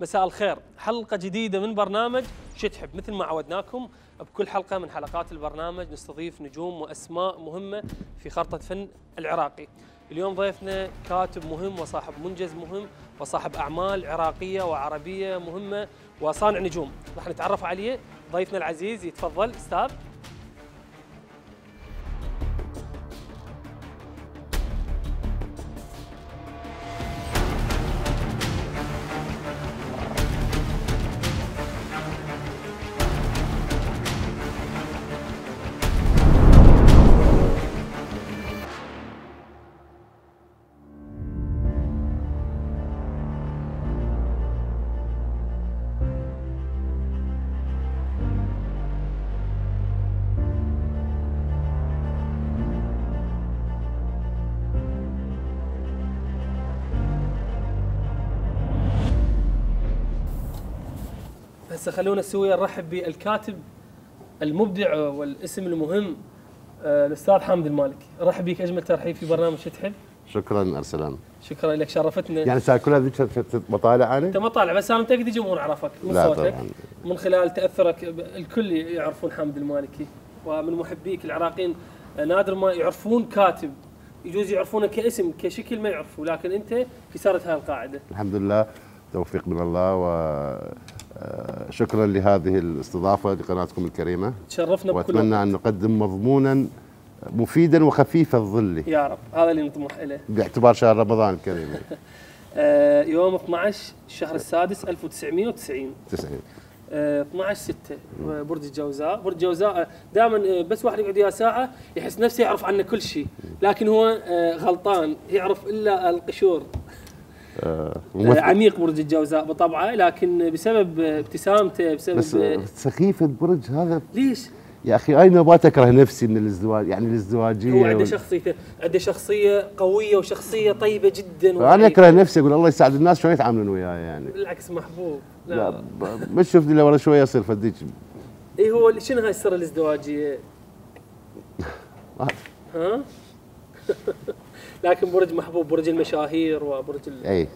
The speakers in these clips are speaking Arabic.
مساء الخير، حلقة جديدة من برنامج شو تحب. مثل ما عودناكم بكل حلقة من حلقات البرنامج نستضيف نجوم وأسماء مهمة في خارطة فن العراقي. اليوم ضيفنا كاتب مهم وصاحب منجز مهم وصاحب أعمال عراقية وعربية مهمة وصانع نجوم. راح نتعرف عليه. ضيفنا العزيز يتفضل أستاذ. هسه خلونا سويا نرحب بالكاتب المبدع والاسم المهم الاستاذ حامد المالكي. ارحب بك اجمل ترحيب في برنامج شو تحب. شكرا ارسلان. شكرا لك، شرفتنا. يعني ساعة كلها ذيك مطالع انا؟ انت مطالع بس انا متاكد الجمهور عرفك من صوتك طبعاً. من خلال تاثرك الكل يعرفون حامد المالكي، ومن محبيك العراقيين نادر ما يعرفون كاتب، يجوز يعرفونه كاسم كشكل ما يعرفوا، لكن انت كسرت هاي القاعده. الحمد لله، توفيق من الله، وشكرا لهذه الاستضافة لقناتكم الكريمة. تشرفنا بكل واتمنى ان نقدم مضمونا مفيدا وخفيف الظل يا رب، هذا اللي نطمح اليه باعتبار شهر رمضان الكريم. يوم 12 الشهر السادس 1990 12/6 برج الجوزاء. برج الجوزاء دائما بس واحد يقعد وياه ساعه يحس نفسه يعرف عنه كل شيء، لكن هو غلطان، يعرف الا القشور. عميق برج الجوزاء بطبعه، لكن بسبب ابتسامته بسبب بس سخيف البرج هذا. ليش؟ يا اخي انا نبغى اكره نفسي من الازدواج، يعني الازدواجيه. هو عنده شخصيته، عنده شخصيه قويه وشخصيه طيبه جدا. انا اكره نفسي، اقول الله يساعد الناس شلون يتعاملون وياي يعني. بالعكس محبوب. لا بس شفت لي ورا شويه يصير فديك. اي هو شنو هاي السر الازدواجيه؟ ها؟ لكن برج محبوب، برج المشاهير وبرج اي.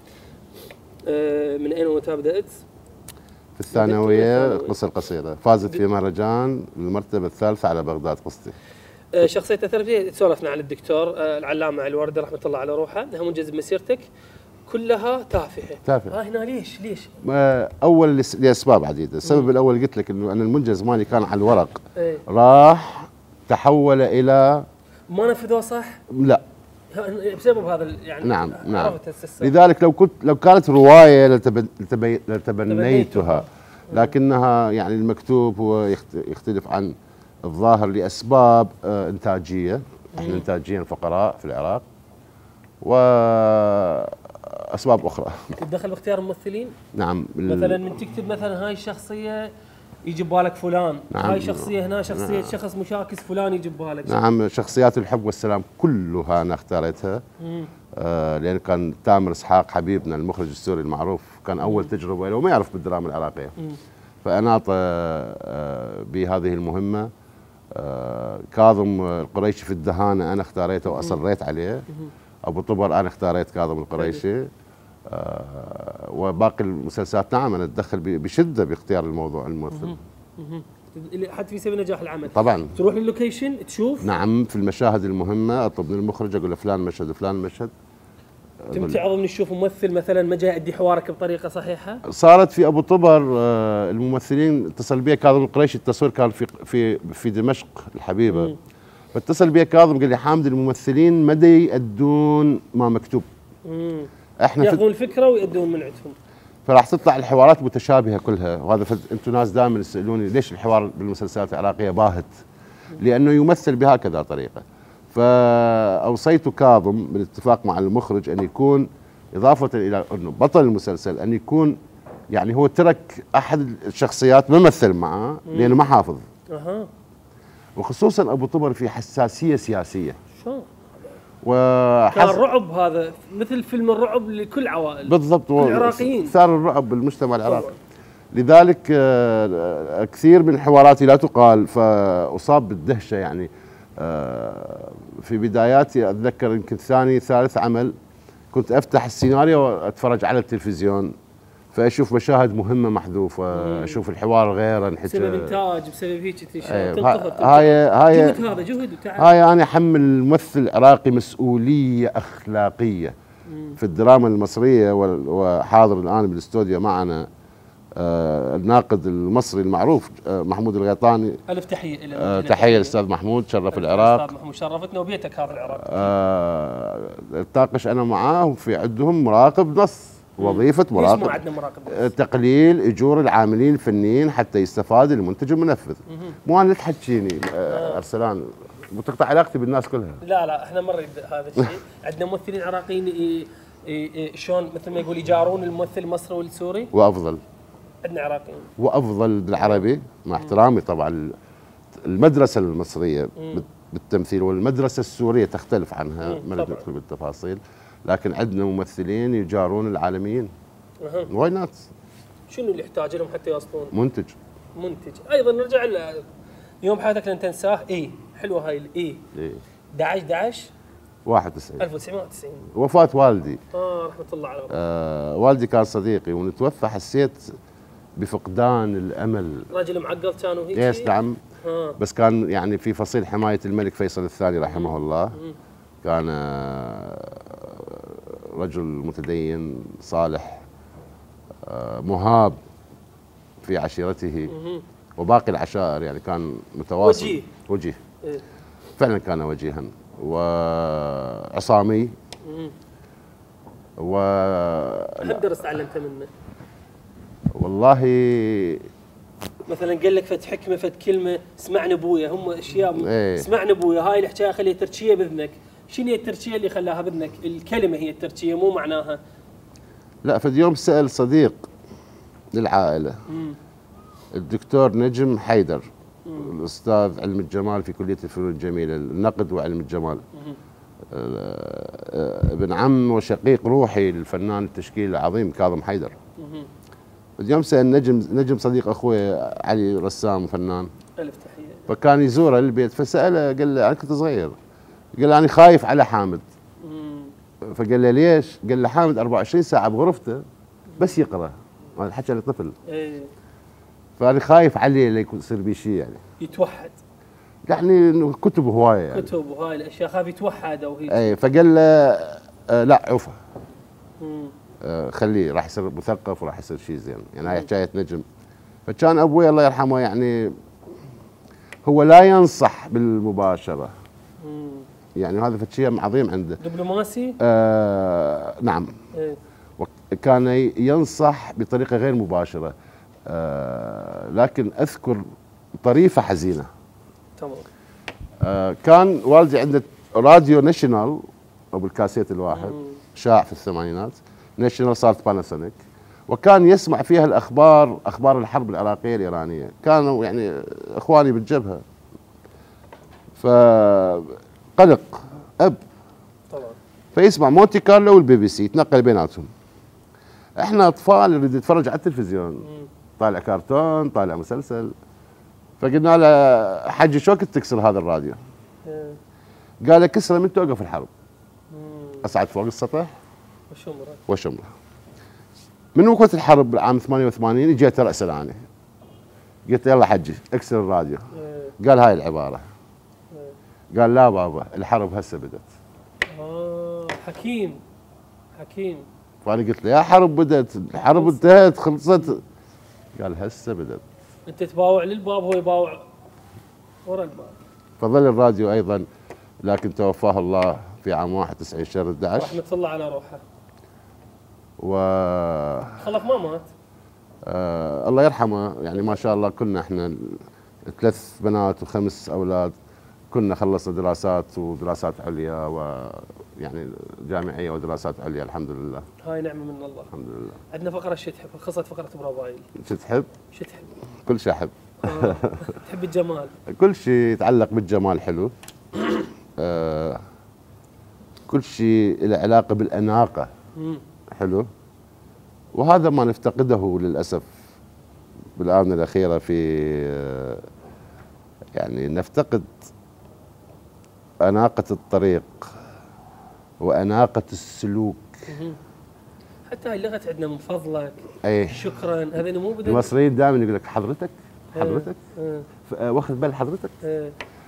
من اين ومتى بدات؟ في الثانويه قصه قصيره، فازت في مهرجان المرتبه الثالثه على بغداد قصتي. شخصيته الثلاثيه سولفنا عن الدكتور العلامه الوردة رحمه الله على روحه، انها منجز مسيرتك كلها تافهه. هنا ليش؟ اول لاسباب عديده، السبب الاول قلت لك انه انا المنجز مالي كان على الورق. ايه؟ راح تحول الى ما نفذوه صح؟ لا بسبب هذا يعني. نعم. لذلك لو كانت روايه لتبنيتها، لكنها يعني المكتوب هو يختلف عن الظاهر لاسباب انتاجيه. احنا انتاجيا فقراء في العراق، واسباب اخرى. تدخل باختيار الممثلين؟ نعم. مثلا من تكتب مثلا هاي الشخصيه يجي ببالك فلان. نعم. هاي شخصيه هنا شخصيه. نعم. شخص مشاكس فلان يجي ببالك. نعم. شخصيات الحب والسلام كلها انا اختاريتها. لان كان تامر اسحاق حبيبنا المخرج السوري المعروف كان اول تجربه له وما يعرف بالدراما العراقيه. فاناط بهذه المهمه. كاظم القريشي في الدهانه انا اختاريته واصريت عليه. ابو طبر انا اختاريت كاظم القريشي. وباقي المسلسلات نعم انا اتدخل بشده باختيار الموضوع الممثل. حتى في سبيل نجاح العمل. طبعا. تروح للوكيشن تشوف. نعم. في المشاهد المهمه اطلب من المخرج اقول له فلان مشهد وفلان مشهد. تمتع من تشوف ممثل مثلا ما جاي يؤدي حوارك بطريقه صحيحه؟ صارت في ابو طبر الممثلين اتصل بي كاظم القريشي، التصوير كان في دمشق الحبيبه. فاتصل بي كاظم قال لي حامد الممثلين ما يؤدون ما مكتوب. احنا ياخذون الفكره ويؤدون من عندهم. فراح تطلع الحوارات متشابهه كلها، وهذا انتم ناس دائما يسالوني ليش الحوار بالمسلسلات العراقيه باهت؟ لانه يمثل بهكذا طريقه. فاوصيت كاظم بالاتفاق مع المخرج ان يكون اضافه الى انه بطل المسلسل ان يكون يعني هو ترك احد الشخصيات ما مثل معه لانه ما حافظ. وخصوصا ابو طبر في حساسيه سياسيه. شو؟ كان رعب، هذا مثل فيلم الرعب لكل عوائل. بالضبط. العراقيين ثار الرعب بالمجتمع العراقي. لذلك كثير من حواراتي لا تقال، فاصاب بالدهشه يعني. في بداياتي اتذكر يمكن ثاني ثالث عمل كنت افتح السيناريو واتفرج على التلفزيون فاشوف مشاهد مهمه محذوفه، اشوف الحوار غير انحكى بسبب انتاج، بسبب هيك تنطفر. هاي جهد، هذا جهد وتعب. هاي انا احمل الممثل العراقي مسؤوليه اخلاقيه في الدراما المصريه، وحاضر الان بالاستوديو معنا الناقد المصري المعروف محمود الغيطاني. الف تحيه له. تحيه للاستاذ محمود، شرف العراق. استاذ محمود شرفتنا وبيتك هذا العراق. اتناقش انا معاه، وفي عندهم مراقب نص، وظيفه مراقب. ليش ما عندنا مراقب نص؟ تقليل اجور العاملين الفنيين حتى يستفاد المنتج المنفذ. مو انا اللي تحكيني ارسلان، وتقطع علاقتي بالناس كلها. لا احنا ما نريد هذا الشيء. عندنا ممثلين عراقيين شلون مثل ما يقول يجارون الممثل المصري والسوري، وافضل. عندنا عراقيين وافضل بالعربي، مع احترامي طبعا. المدرسه المصريه بالتمثيل والمدرسه السوريه تختلف عنها، ما نريد ندخل بالتفاصيل، لكن عندنا ممثلين يجارون العالميين. واي نوت؟ شنو اللي يحتاج لهم حتى يوصلون؟ منتج. ايضا نرجع يوم حياتك لن تنساه. حلوه هاي الاي 11 91 1990 وفاه والدي. رحمه الله عليه. والدي كان صديقي، ونتوفى حسيت بفقدان الامل. راجل معقل كان وهيك. يس نعم. بس كان يعني في فصيل حمايه الملك فيصل الثاني رحمه الله. كان رجل متدين صالح، مهاب في عشيرته وباقي العشائر، يعني كان متواصل. وجيه. فعلا كان وجيها وعصامي. هل درس تعلمت منه؟ والله مثلا قال لك فد حكمه، فد كلمه، اسمعني ابويا، هم اشياء. اسمعني ابويا، هاي الحكايه خليها تركيه باذنك. شنو هي التركيه اللي خلاها باذنك؟ الكلمه هي التركيه، مو معناها. لا، فد يوم سال صديق للعائله الدكتور نجم حيدر، الاستاذ علم الجمال في كليه الفنون الجميله، النقد وعلم الجمال، ابن عم وشقيق روحي للفنان التشكيلي العظيم كاظم حيدر. اليوم سأل نجم صديق اخوي علي رسام فنان، الف تحيه، فكان يزوره البيت، فساله قال له انا كنت صغير، قال له انا خايف على حامد. فقال له ليش؟ قال له حامد 24 ساعه بغرفته بس يقرا، هذا الحكي لطفل. فانا خايف عليه لا يصير بيه شيء، يعني يتوحد، يعني كتب هوايه، يعني كتب وهاي الاشياء خاف يتوحد او هيك. فقال له لا عفا، خليه راح يصير مثقف وراح يصير شيء زين، يعني هاي حكايه نجم. فكان ابوي الله يرحمه يعني هو لا ينصح بالمباشره، يعني هذا شيء عظيم عنده. دبلوماسي؟ نعم. كان ينصح بطريقه غير مباشره، لكن اذكر طريفه حزينه. تمام. كان والدي عنده راديو ناشونال ابو الكاسيت الواحد، شاع في الثمانينات، ناشونال صارت باناسونيك، وكان يسمع فيها الاخبار، اخبار الحرب العراقيه الايرانيه، كانوا يعني اخواني بالجبهه. فقلق اب طبعا، فيسمع مونتي كارلو والبي بي سي، يتنقل بيناتهم. احنا اطفال نريد نتفرج على التلفزيون، طالع كرتون، طالع مسلسل. فقلنا له حجي شو كنت تكسر هذا الراديو؟ قال كسره من توقف الحرب. اصعد فوق السطح وشمره. من وقت الحرب بالعام 88 اجيت راسل انا، قلت يلا حجي اكسر الراديو. قال هاي العباره. قال لا بابا الحرب هسه بدت. حكيم حكيم. فانا قلت له يا حرب بدت، الحرب انتهت خلصت. قال هسه بدت. انت تباوع للباب هو يباوع ورا الباب. فظل الراديو ايضا، لكن توفاه الله في عام 91 شهر 11. رحمة الله على روحه. خلف ما مات. الله يرحمه، يعني ما شاء الله كنا احنا 3 بنات و5 اولاد، كنا خلصنا دراسات ودراسات عليا، ويعني جامعيه ودراسات عليا الحمد لله. هاي نعمه من الله. الحمد لله. عندنا فقره شو تحب؟ خلصت فقره برافايل. شو تحب؟ شو تحب؟ كل شيء احب. تحب الجمال؟ كل شيء يتعلق بالجمال حلو. كل شيء له علاقه بالاناقه حلو، وهذا ما نفتقده للاسف بالاونه الاخيره. في يعني نفتقد اناقه الطريق واناقه السلوك. حتى هاي اللغه عندنا من فضلك، ايه شكرا، هذا مو بدل المصريين دائما يقول لك حضرتك حضرتك إيه. واخذ بال حضرتك. إيه.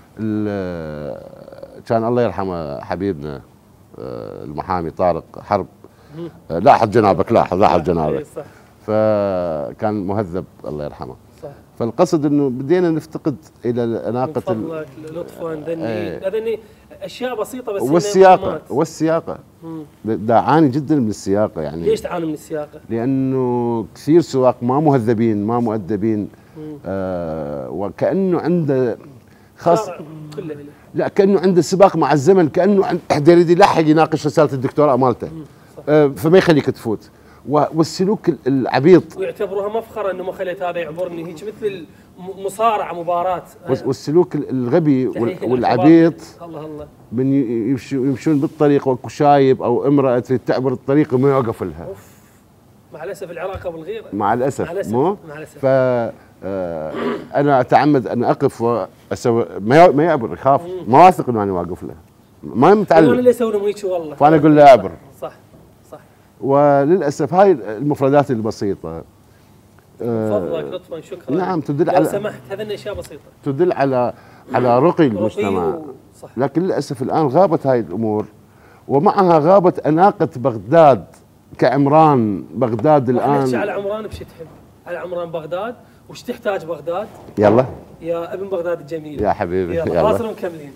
كان الله يرحمه حبيبنا المحامي طارق حرب، لاحظ جنابك لاحظ جنابك. إيه صح. فكان مهذب الله يرحمه. صح. فالقصد انه بدينا نفتقد الى من اناقه فضلك لطفا ذني اشياء بسيطه بس والسياقه دا عاني جدا من السياقه يعني. ليش تعاني من السياقه؟ لانه كثير سواق ما مهذبين ما مؤدبين، وكانه عنده خاص كله لا كانه عنده سباق مع الزمن، كانه يريد يلحق يناقش رساله الدكتوراه مالته، فما يخليك تفوت. والسلوك العبيط ويعتبروها مفخره انه ما خليت هذا يعبرني، هيك مثل مصارعه مباراه. والسلوك الغبي والعبيط، الله من يمشون بالطريق واكو شايب او امراه تريد تعبر الطريق وما يوقف لها. مع الاسف العراق ابو الغيره. مع الاسف مو؟ مع الاسف. ف انا اتعمد ان اقف واسوي ما يعبر، يخاف، ما واثق انه انا واقف له، ما متعلم. انا اللي اسوي لهم هيك والله، فانا اقول له اعبر. صح. وللاسف هاي المفردات البسيطه من فضلك لطفا شكرا. نعم تدل لو سمحت هذه اشياء بسيطه تدل على رقي المجتمع. صح. لكن للاسف الان غابت هاي الامور، ومعها غابت اناقه بغداد كعمران بغداد الان. نحكي على عمران بش تحب؟ على عمران بغداد، وش تحتاج بغداد؟ يلا يا ابن بغداد الجميل يا حبيبي يلا فاصل ومكملين.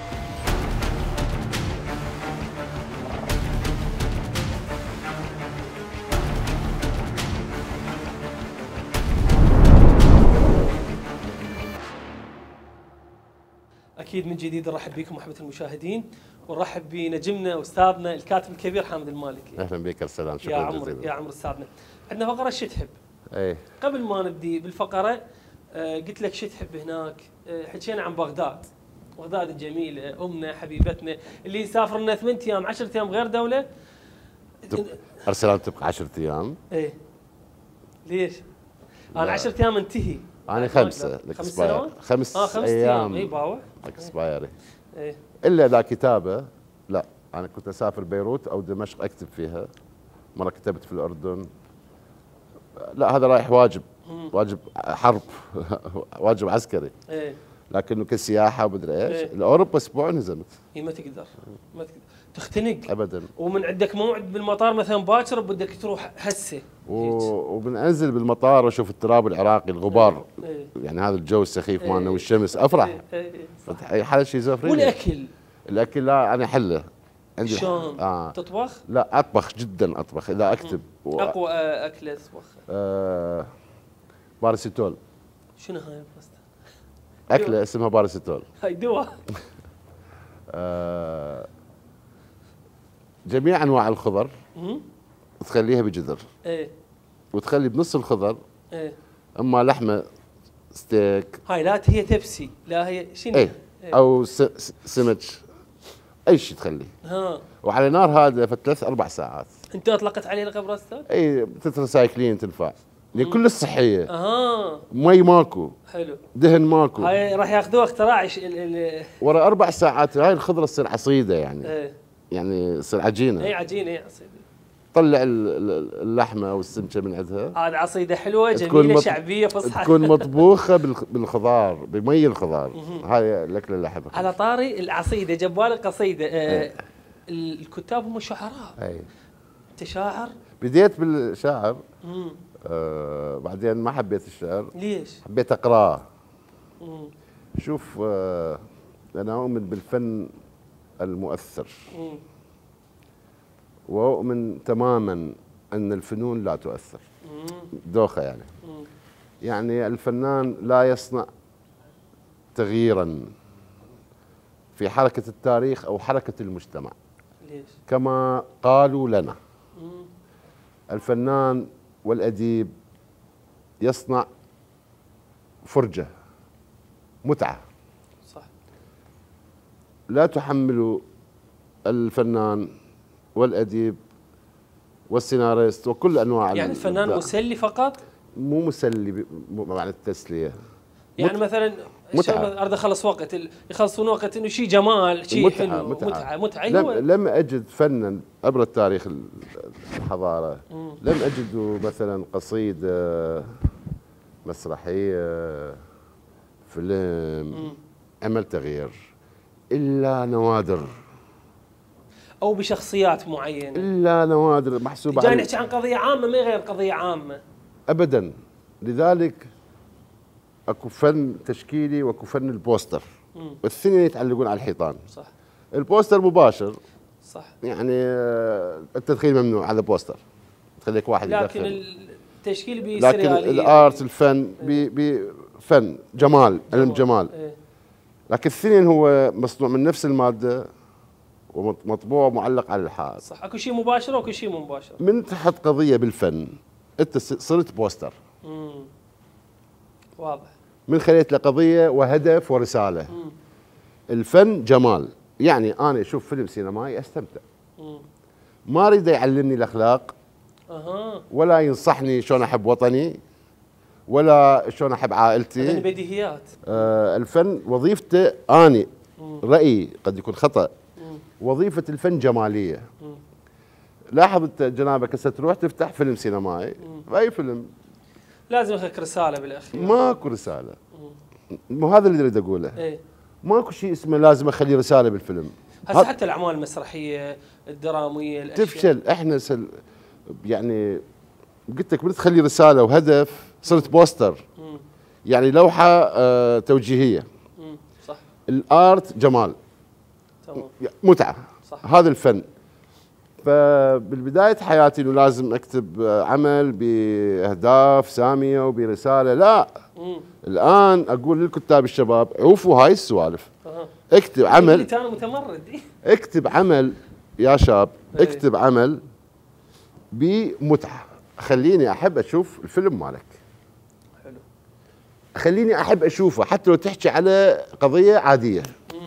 اكيد من جديد نرحب بكم احبه المشاهدين، ونرحب بنجمنا واستاذنا الكاتب الكبير حامد المالكي. اهلا بك السلام، شكرا جزيلا. يا عمر استاذنا، عندنا فقره شو تحب. ايه قبل ما نبدي بالفقره قلت لك شو تحب هناك، حكينا عن بغداد الجميله، امنا حبيبتنا اللي سافر لنا 8 ايام 10 ايام غير دوله. ارسلان تبقى 10 ايام. ايه ليش؟ انا 10 ايام انتهي. انا 5 سنوات؟ 5 ايام. اي باوع اكسبايري. ايه الا اذا كتابه، لا انا كنت اسافر بيروت او دمشق اكتب فيها، مره كتبت في الاردن. لا هذا رايح واجب حرب واجب عسكري. ايه لكنه كسياحه ومدري ايش. إيه؟ لاوروبا اسبوع انهزمت. اي ما تقدر تختنق ابدا. ومن عندك موعد بالمطار مثلا باكر بدك تروح هسه. وبننزل بالمطار واشوف التراب العراقي، الغبار. إيه؟ يعني هذا الجو السخيف مالنا والشمس افرح. اي حاجه شيء زوفري. والاكل لا انا حله عندي. شلون؟ تطبخ؟ لا اطبخ جدا، اطبخ اذا اكتب. اقوى اكله تطبخها؟ باراسيتول. شنو هاي باستا؟ اكله اسمها باراسيتول. هاي دواء. جميع انواع الخضر تخليها بجذر. ايه وتخلي بنص الخضر ايه اما لحمه ستيك. هاي لا هي تبسي، لا هي شنو؟ ايه او سمك، اي شيء تخليه. وعلى نار هذا في 3-4 ساعات. انت اطلقت عليه الخبره استاذ؟ اي تترسايكلين تنفع لكل الصحيه. مي ماكو. حلو. دهن ماكو. هاي راح ياخذوها اختراع ورا 4 ساعات هاي الخضره تصير عصيده يعني. ايه يعني تصير عجينه. اي عجينه، اي عصيده. طلع اللحمه والسمكه من عندها. هذه عصيده حلوه جميله شعبيه فصحى. تكون مطبوخه بالخضار، بمي الخضار. هاي الاكله اللي احبها. على طاري العصيده جبالي قصيده. الكتاب هم شعراء. اي انت شاعر؟ بديت بالشعر. بعدين ما حبيت الشعر. ليش؟ حبيت اقراه. شوف انا اؤمن بالفن المؤثر. واؤمن تماما ان الفنون لا تؤثر. دوخه يعني. يعني الفنان لا يصنع تغييرا في حركه التاريخ او حركه المجتمع. ليش؟ كما قالوا لنا. الفنان والاديب يصنع فرجه، متعه. صح. لا تحملوا الفنان والاديب والسيناريست وكل انواع يعني الفنان مسلي فقط؟ مو مسلي معنى التسليه. يعني مثلا اريد اخلص وقت، يخلصون وقت انه شيء جمال، شيء حلو، متعه لم اجد فنا عبر التاريخ الحضاره، لم اجد مثلا قصيده، مسرحيه، فيلم، عمل تغيير الا نوادر، او بشخصيات معينه، الا نوادر محسوبه. جاي نحكي عن قضيه عامه ما غير قضيه عامه ابدا. لذلك اكو فن تشكيلي واكو فن البوستر، والثنين يتعلقون على الحيطان. صح. البوستر مباشر، صح، يعني التدخين ممنوع على بوستر، تخليك واحد لكن يدخل. التشكيل بيصير لكن الارت، الفن فن جمال، علم جمال. إيه. لكن الثنين هو مصنوع من نفس الماده ومطبوع ومعلق على الحائط. صح، اكو شيء مباشر واكو شيء مو مباشر. من تحت قضيه بالفن انت صرت بوستر. واضح. من خليت له قضيه وهدف ورساله. الفن جمال، يعني انا اشوف فيلم سينمائي استمتع. ما اريد يعلمني الاخلاق، ولا ينصحني شلون احب وطني، ولا شلون احب عائلتي. هذه بديهيات. الفن وظيفته، اني رايي قد يكون خطا، وظيفه الفن جماليه. لاحظ انت جنابك هسه تروح تفتح فيلم سينمائي، اي فيلم لازم ياخذك رساله بالاخير. ماكو رساله. مو هذا اللي اريد اقوله. ايه. ماكو شيء اسمه لازم اخلي رساله بالفيلم. هسه حتى الاعمال المسرحيه، الدراميه، الاشياء تفشل. احنا يعني قلت لك بدك تخلي رساله وهدف، صرت بوستر. يعني لوحه توجيهيه. صح. الارت جمال، تمام، متعه. صح. هذا الفن. فبالبدايه حياتي انه لازم اكتب عمل باهداف ساميه وبرساله، لا. الان اقول للكتاب الشباب عوفوا هاي السوالف. اكتب عمل. انا متمرد. اكتب عمل يا شاب، اكتب عمل بمتعه، خليني احب اشوف الفيلم مالك. حلو. خليني احب اشوفه حتى لو تحكي على قضيه عاديه،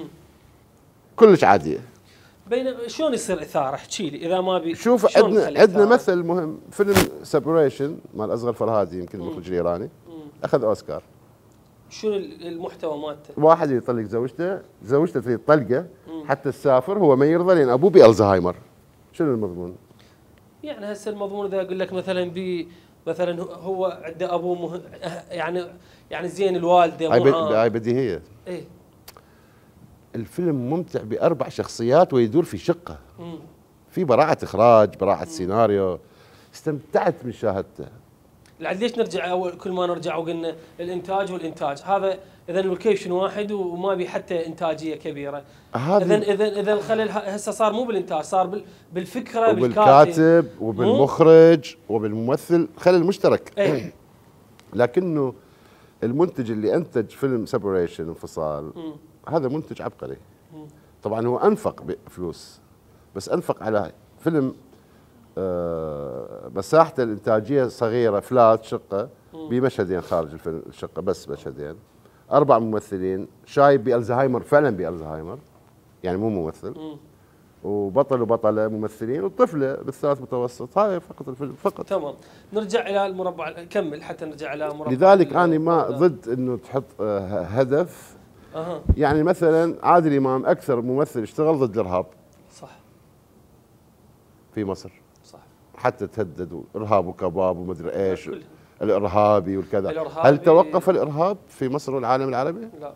كلش عاديه. بين شلون يصير اثاره؟ احكي لي اذا ما بي. شوف، عندنا مثل مهم، فيلم سيبريشن مال اصغر فرهادي، يمكن المخرج الايراني، اخذ اوسكار. شنو المحتوى مالته؟ واحد يطلق زوجته تريد طلقه حتى تسافر، هو ما يرضى لان ابوه بالزهايمر. شنو المضمون؟ يعني هسه المضمون اذا اقول لك مثلا مثلا هو عنده ابوه يعني زين، الوالده هاي بديهيه. ايه. الفيلم ممتع باربع شخصيات ويدور في شقه. في براعه اخراج، براعه سيناريو، استمتعت من مشاهدته. ليش نرجع اول كل ما نرجع وقلنا الانتاج والانتاج، هذا اذا اللوكيشن واحد وما بي حتى انتاجيه كبيره. اذا الخلل هسه صار مو بالانتاج، صار بالفكره، وبالكاتب وبالمخرج وبالممثل، خلل مشترك. ايه. لكنه المنتج اللي انتج فيلم سيبريشن، انفصال، هذا منتج عبقري. طبعا هو انفق فلوس، بس انفق على فيلم مساحته الانتاجيه صغيره، فلات، شقه بمشهدين خارج الشقه، بس مشهدين، 4 ممثلين، شايب بالزهايمر، فعلا بالزهايمر، يعني مو ممثل، وبطل وبطله ممثلين، والطفله بالثالث متوسط. هاي فقط الفيلم فقط. تمام. نرجع الى المربع، كمل حتى نرجع الى مربع. لذلك انا ما ضد انه تحط هدف. يعني مثلا عادل امام اكثر ممثل اشتغل ضد الارهاب. صح. في مصر. صح. حتى تهدد ارهاب وكباب ومدري ايش، الارهابي والكذا. الإرهابي. هل توقف الارهاب في مصر والعالم العربي؟ لا.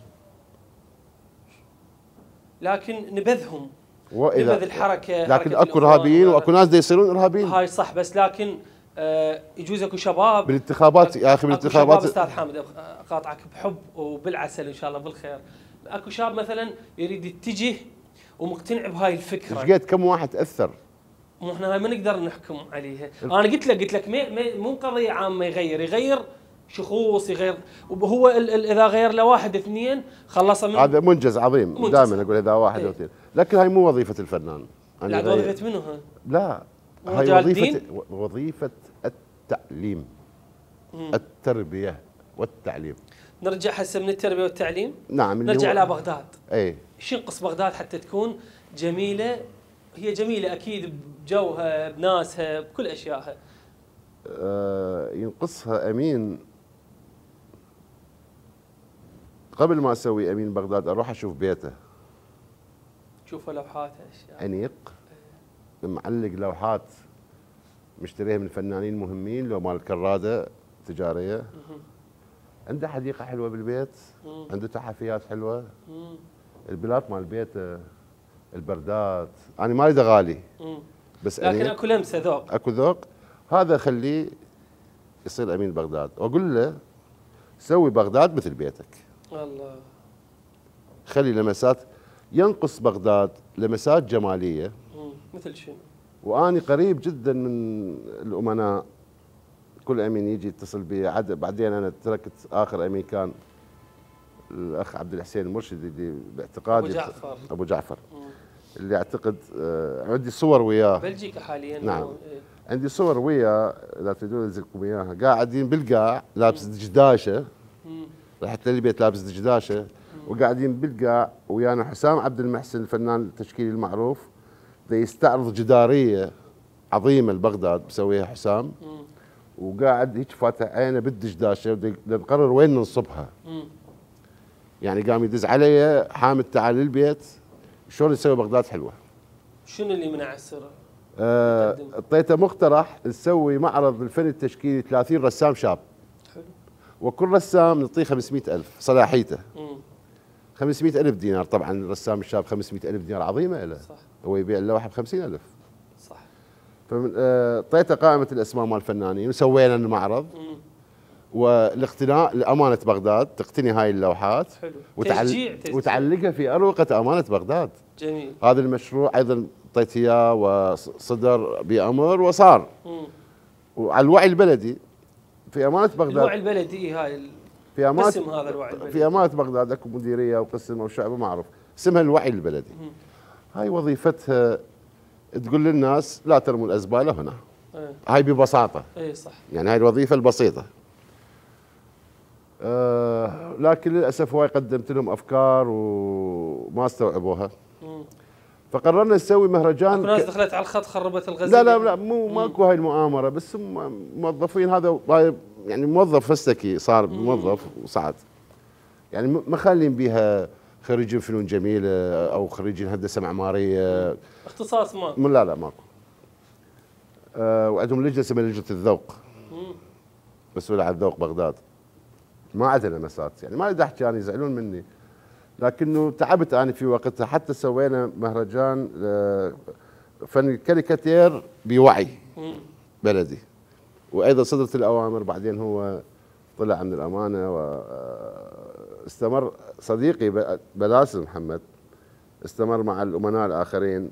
لكن نبذهم، نبذ الحركه، لكن اكو ارهابيين واكو ناس دا يصيرون ارهابيين. هاي صح، بس لكن يجوز اكو شباب بالانتخابات يا اخي، بالانتخابات. استاذ حامد اقاطعك بحب وبالعسل ان شاء الله بالخير. اكو شاب مثلا يريد يتجه ومقتنع بهاي الفكره. ايش قد كم واحد تاثر؟ مو احنا هاي ما نقدر نحكم عليها. انا قلت لك مو قضيه عامه، يغير شخوص، يغير. وهو اذا غير له واحد اثنين خلص من هذا منجز عظيم. دائما اقول اذا واحد او اثنين، لكن هاي مو وظيفه الفنان. لا، وظيفه منو هاي؟ لا، هاي وظيفه التعليم، التربيه والتعليم. نرجع هسه من التربيه والتعليم. نعم. نرجع الى بغداد. اي. شو ينقص بغداد حتى تكون جميله؟ هي جميله اكيد بجوها، بناسها، بكل اشيائها. ينقصها امين قبل ما اسوي امين بغداد اروح اشوف بيته، تشوفوا لوحاته اشياء انيق معلق لوحات مشتريها من فنانين مهمين، لو مال كراده تجاريه. عنده حديقه حلوه بالبيت، عنده تحفيات حلوه. البلاط مال بيته، البردات، انا ما اريد غالي بس لكن اكو لمسه ذوق، اكو ذوق. هذا خليه يصير امين بغداد، واقول له سوي بغداد مثل بيتك. الله. خلي لمسات، ينقص بغداد لمسات جماليه. مثل شنو؟ واني قريب جدا من الامناء، كل امين يجي يتصل بي. بعدين انا تركت، اخر امين كان الاخ عبد الحسين المرشدي اللي باعتقادي ابو جعفر اللي اعتقد عندي صور وياه بلجيكا حاليا. نعم. عندي صور وياه اذا تريدون انزلكم اياها، قاعدين بالقاع لابس دجداشه، رحت للبيت لابس دجداشه، وقاعدين بالقاع ويانا حسام عبد المحسن الفنان التشكيلي المعروف، يستعرض جداريه عظيمه لبغداد بسويها حسام، وقاعد هيك فاتح عينه بالدشداشه نقرر وين ننصبها. يعني قام يدز علي حامد تعال للبيت شلون نسوي بغداد حلوه. شنو اللي منع السر؟ اعطيته مقترح نسوي معرض الفن التشكيلي 30 رسام شاب. حلو. وكل رسام نعطيه 500,000 صلاحيته. 500,000 دينار، طبعا الرسام الشاب 500,000 دينار عظيمه له. صح. هو يبيع اللوحه ب 50,000. صح. اعطيته قائمه الاسماء مال الفنانين وسوينا المعرض. والاقتناء لامانه بغداد، تقتني هاي اللوحات. حلو. تشجيع. وتعلقها في اروقه امانه بغداد. جميل. هذا المشروع ايضا اعطيت اياه وصدر بامر وصار. وعلى الوعي البلدي في امانه بغداد. الوعي البلدي هاي في امانه قسم هذا الوعي البلدي. في امانه بغداد اكو مديريه وقسم او شعب معروف اسمها الوعي البلدي. هاي وظيفتها تقول للناس لا ترموا الازباله هنا. هاي ببساطه. اي صح. يعني هاي الوظيفه البسيطه. لكن للاسف هواي قدمت لهم افكار وما استوعبوها. فقررنا نسوي مهرجان. اكو ناس دخلت على الخط خربت الغزل. لا مو ماكو هاي المؤامره، بس هم موظفين. هذا يعني موظف فستكي صار موظف وصعد. يعني ما خالين بيها خريجين فنون جميله او خريجين هندسه معماريه. اختصاص ما. لا ماكو. وعندهم لجنه اسمها لجنه الذوق. مسؤوله عن ذوق بغداد. ما عندنا لمسات، يعني ما اريد احكي انا يزعلون مني، لكنه تعبت انا في وقتها. حتى سوينا مهرجان فن كاريكاتير بوعي بلدي، وايضا صدرت الاوامر. بعدين هو طلع عن الامانه واستمر صديقي بلاسم محمد، استمر مع الامناء الاخرين،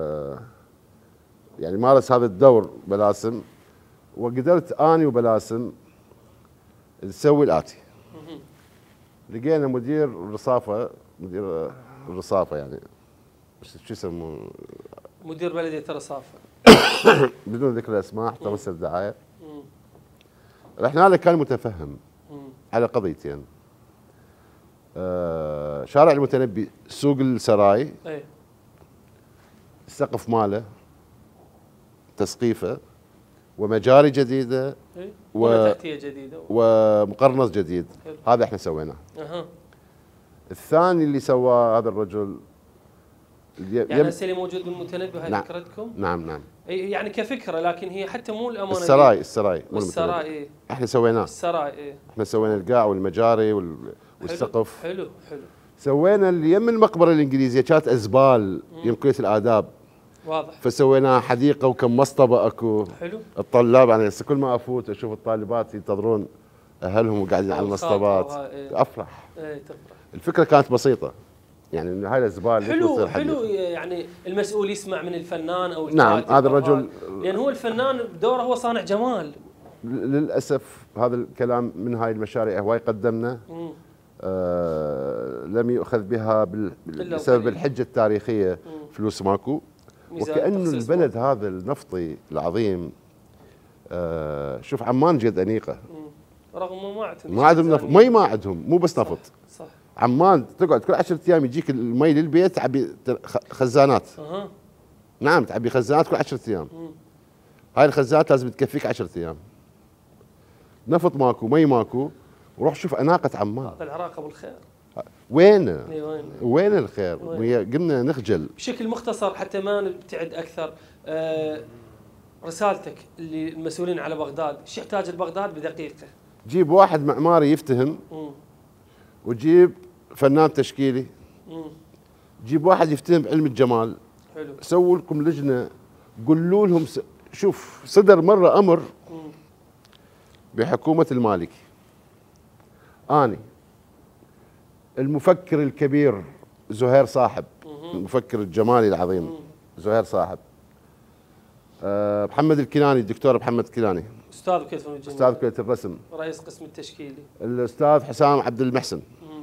يعني مارس هذا الدور بلاسم. وقدرت اني وبلاسم نسوي الاتي. لقينا مدير الرصافه يعني شو يسمونه، مدير بلديه الرصافه بدون ذكر الاسماء حتى ما تصير دعايه. رحنا له كان متفهم على قضيتين. شارع المتنبي، سوق السراي، السقف ماله، تسقيفه، ومجاري جديده، تحتيه جديده، ومقرنص جديد. هذا احنا سويناه. الثاني اللي سواه هذا الرجل يعني هسه اللي موجود بالمتنبي هاي فكرتكم؟ نعم. يعني كفكره، لكن هي حتى مو الامانه. السراي والسراي احنا سويناه. السراي احنا سوينا القاع والمجاري والسقف. حلو. سوينا اللي يم المقبره الانجليزيه كانت ازبال يم كليه الاداب. واضح. فسويناها حديقه وكم مصطبه اكو. حلو. الطلاب يعني كل ما افوت اشوف الطالبات ينتظرون اهلهم وقاعدين على المصطبات. افرح. تفرح. الفكره كانت بسيطه، يعني هاي الزبال حلو يعني المسؤول يسمع من الفنان او نعم. هذا الرجل لان هو الفنان بدوره هو صانع جمال. للاسف هذا الكلام من هاي المشاريع هواي قدمنا لم يؤخذ بها بسبب الحجه التاريخيه. فلوس ماكو، وكأنه البلد هذا النفطي العظيم. شوف عمان جد انيقه رغم ما عندهم نفط. مي ما عندهم، مو بس نفط. صح. عمان تقعد كل 10 ايام يجيك المي للبيت تعبي خزانات. نعم تعبي خزانات كل 10 ايام. هاي الخزانات لازم تكفيك 10 ايام. نفط ماكو، مي ماكو، وروح شوف اناقه عمان. هذا العراق ابو الخير. وين إي وين وين الخير؟ قمنا نخجل. بشكل مختصر حتى ما نبتعد اكثر، رسالتك اللي المسؤولين على بغداد، ايش يحتاج لبغداد بدقيقه؟ جيب واحد معماري يفتهم، وجيب فنان تشكيلي، جيب واحد يفتهم بعلم الجمال. حلو. سووا لكم لجنه، قولوا لهم شوف، صدر مره امر بحكومه المالكي، اني المفكر الكبير زهير صاحب، المفكر الجمالي العظيم زهير صاحب، محمد الكناني، الدكتور محمد الكناني، استاذ بكليه الفنون الجميله، استاذ كليه الرسم، رئيس قسم التشكيلي، الاستاذ حسام عبد المحسن،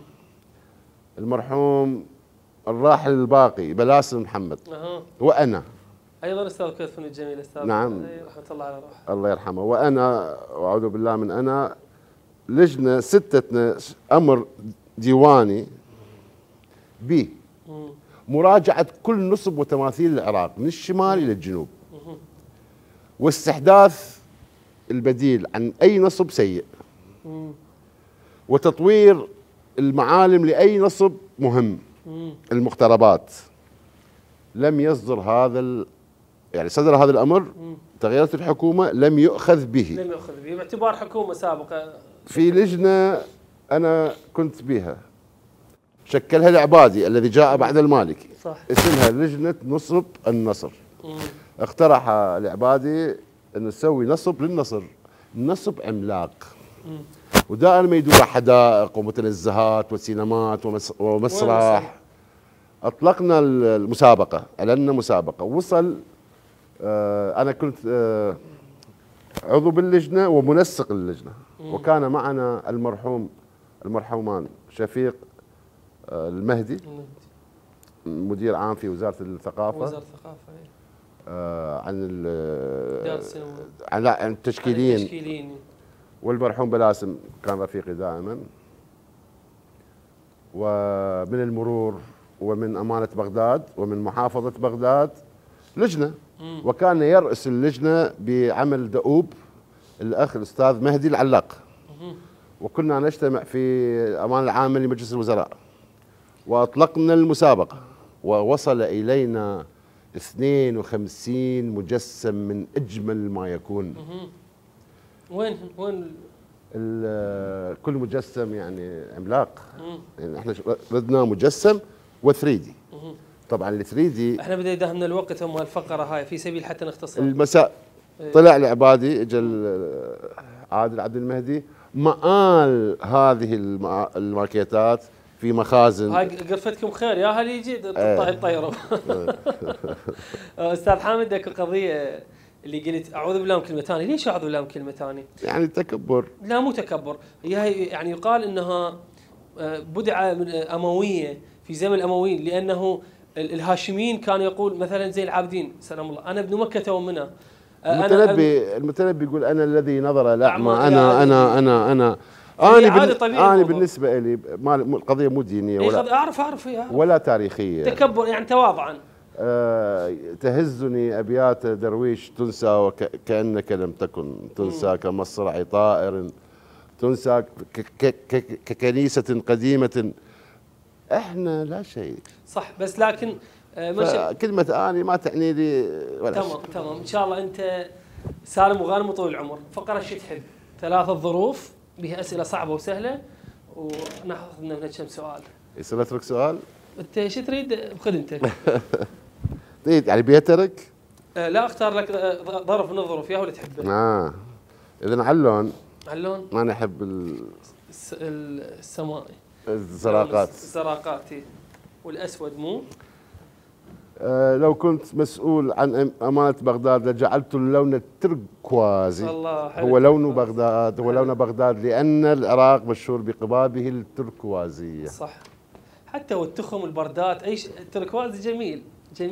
المرحوم الراحل الباقي بلاسم محمد، وانا ايضا استاذ كليه الفنون الجميله، استاذ نعم رحمه الله على روحه الله يرحمه، وانا واعوذ بالله من انا، لجنه ستتنا امر ديواني به مراجعه كل نصب وتماثيل العراق من الشمال الى الجنوب، واستحداث البديل عن اي نصب سيء، وتطوير المعالم لاي نصب مهم، المقتربات. لم يصدر هذا يعني صدر هذا الامر، تغيرت الحكومه، لم يؤخذ به باعتبار حكومه سابقه. في لجنه انا كنت بها، شكلها العبادي الذي جاء بعد المالكي، صح. اسمها لجنه نصب النصر. اقترح العبادي ان نسوي نصب للنصر، نصب عملاق، ودائما يدور حدائق ومتنزهات وسينمات ومسرح. اطلقنا المسابقه، اعلنا مسابقه، وصل انا كنت عضو باللجنه ومنسق اللجنه، وكان معنا المرحومان شفيق المهدي، مدير عام في وزاره الثقافه، عن التشكيليين، والمرحوم بلاسم كان رفيقي دائما، ومن المرور، ومن امانه بغداد، ومن محافظه بغداد لجنه. وكان يرأس اللجنه بعمل دؤوب الاخ الاستاذ مهدي العلاق، وكنا نجتمع في الامانه العامه لمجلس الوزراء، واطلقنا المسابقه، ووصل الينا 52 مجسم من اجمل ما يكون. وين كل مجسم يعني عملاق، يعني احنا ردنا مجسم و3 دي. طبعا ال 3 دي احنا بدا يداهمنا الوقت، هم الفقره هاي في سبيل حتى نختصر. المساء طلع العبادي، اجى عادل عبد المهدي، مآل هذه الماكيتات في مخازن. هاي قرفتكم خير يا هل يجي طيروا. استاذ حامد، اكو قضيه اللي قلت اعوذ بالله من كلمه ثانيه، ليش اعوذ بالله من كلمه ثانيه؟ يعني تكبر. لا مو تكبر، هي يعني يقال انها بدعه من امويه في زمن الامويين، لانه الهاشميين كانوا يقول مثلا زين العابدين سلام الله انا ابن مكه ومنى. المتنبي يقول انا الذي نظر الاعمى، انا انا بالنسبه لي القضيه مو دينيه ولا اعرف ولا تاريخيه، تكبر يعني تواضعا. تهزني ابيات درويش تنسى وكانك لم تكن، تنسى كمصرع طائر، تنسى ككنيسه قديمه. احنا لا شيء، صح، بس لكن كلمه اني ما تعني لي ولا تمام ان شاء الله. انت سالم وغانم وطول العمر. فقره شو تحب؟ 3 ظروف بها اسئله صعبه وسهله، وناخذ منها كم سؤال. يصير اترك سؤال؟ انت شو تريد؟ خذ انت. تريد يعني بيترك؟ لا اختار لك ظرف من الظروف، يا هو اللي تحبه. اذا علون ما نحب السمائي، الزراقات والاسود مو. لو كنت مسؤول عن امانه بغداد لجعلت اللون التركوازي هو لون بغداد، هو لون بغداد، لان العراق مشهور بقبابه التركوازيه. صح، حتى والتخم والبردات اي شيء التركوازي جميل.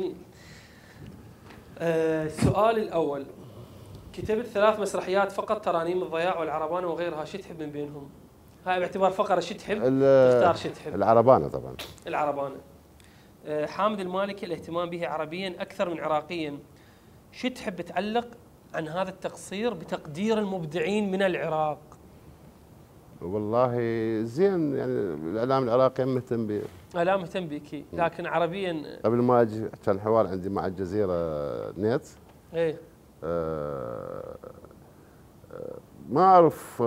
السؤال الاول، كتبت 3 مسرحيات فقط، ترانيم الضياع والعربانه وغيرها، شو تحب من بينهم؟ هاي باعتبار فقره شو تحب تختار شو تحب. العربانه طبعا. العربانه. حامد المالكي، الاهتمام به عربيا اكثر من عراقيا، شو تحب تعلق عن هذا التقصير بتقدير المبدعين من العراق؟ والله زين، يعني الاعلام العراقي مهتم به. لا مهتم بك، لكن عربيا قبل ما اجي كان حوار عندي مع الجزيره نت. ايه ما اعرف،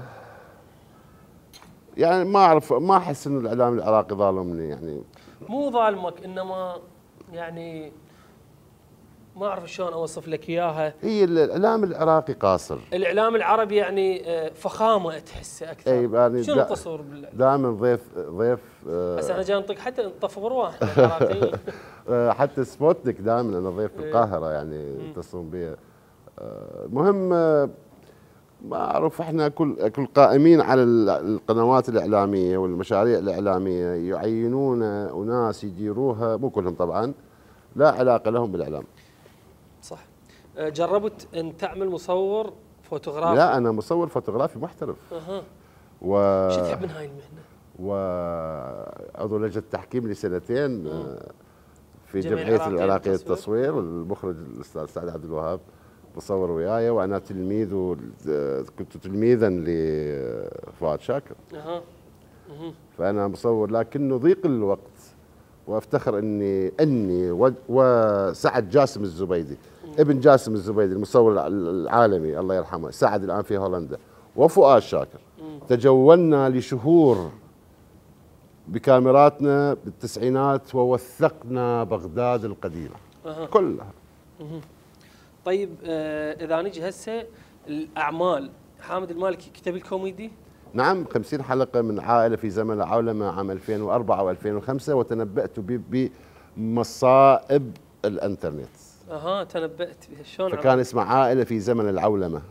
يعني ما اعرف، ما احس انه الاعلام العراقي ظالمني يعني. مو ظالمك، انما يعني ما اعرف شلون اوصف لك اياها. هي الاعلام العراقي قاصر. الاعلام العربي يعني فخامه تحسه اكثر. اي يعني شنو تصور دائما ضيف هسه انا جاي انطق حتى نطف غروه احنا العراقيين. حتى سبوتنيك دائما انا ضيف في القاهره يعني يتصلون بي. المهم ما اعرف، احنا كل قائمين على القنوات الاعلاميه والمشاريع الاعلاميه يعينون اناس يديروها، مو كلهم طبعا، لا علاقه لهم بالاعلام. صح. جربت ان تعمل مصور فوتوغرافي؟ لا انا مصور فوتوغرافي محترف. اها. شو تحب من هاي المهنه؟ وعضو لجنه التحكيم لسنتين في جمعيه العراقيه للتصوير، والمخرج الاستاذ سعد عبد الوهاب بصور وياي، وانا تلميذ، كنت تلميذا لفؤاد شاكر. فانا مصور، لكنه ضيق الوقت، وافتخر اني وسعد جاسم الزبيدي، ابن جاسم الزبيدي المصور العالمي الله يرحمه، سعد الان في هولندا، وفؤاد شاكر تجولنا لشهور بكاميراتنا بالتسعينات ووثقنا بغداد القديمه كلها. طيب اذا نجي هسه الاعمال، حامد المالكي كتب الكوميدي؟ نعم، 50 حلقه من عائله في زمن العولمه عام 2004 و2005، وتنبأت بمصائب الانترنت. تنبأت بها شلون؟ فكان اسمه عائله في زمن العولمه.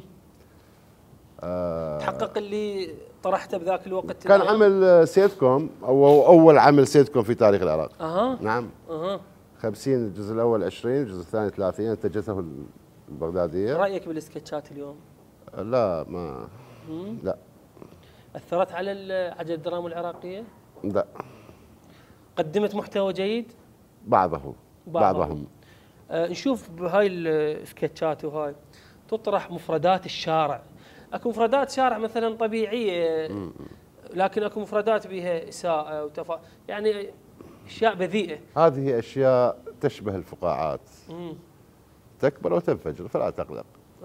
تحقق اللي طرحته بذاك الوقت؟ كان عمل سيت كوم، او اول عمل سيت كوم في تاريخ العراق. نعم. 50، الجزء الاول 20، الجزء الثاني 30، انتجته البغداديه. رايك بالسكتشات اليوم؟ لا ما لا. اثرت على عجله الدراما العراقيه؟ لا. قدمت محتوى جيد؟ بعضهم. نشوف بهاي السكتشات وهاي تطرح مفردات الشارع. اكو مفردات شارع مثلا طبيعيه، لكن اكو مفردات بها اساءه يعني اشياء بذيئه. هذه اشياء تشبه الفقاعات، تكبر وتنفجر فلا تقلق.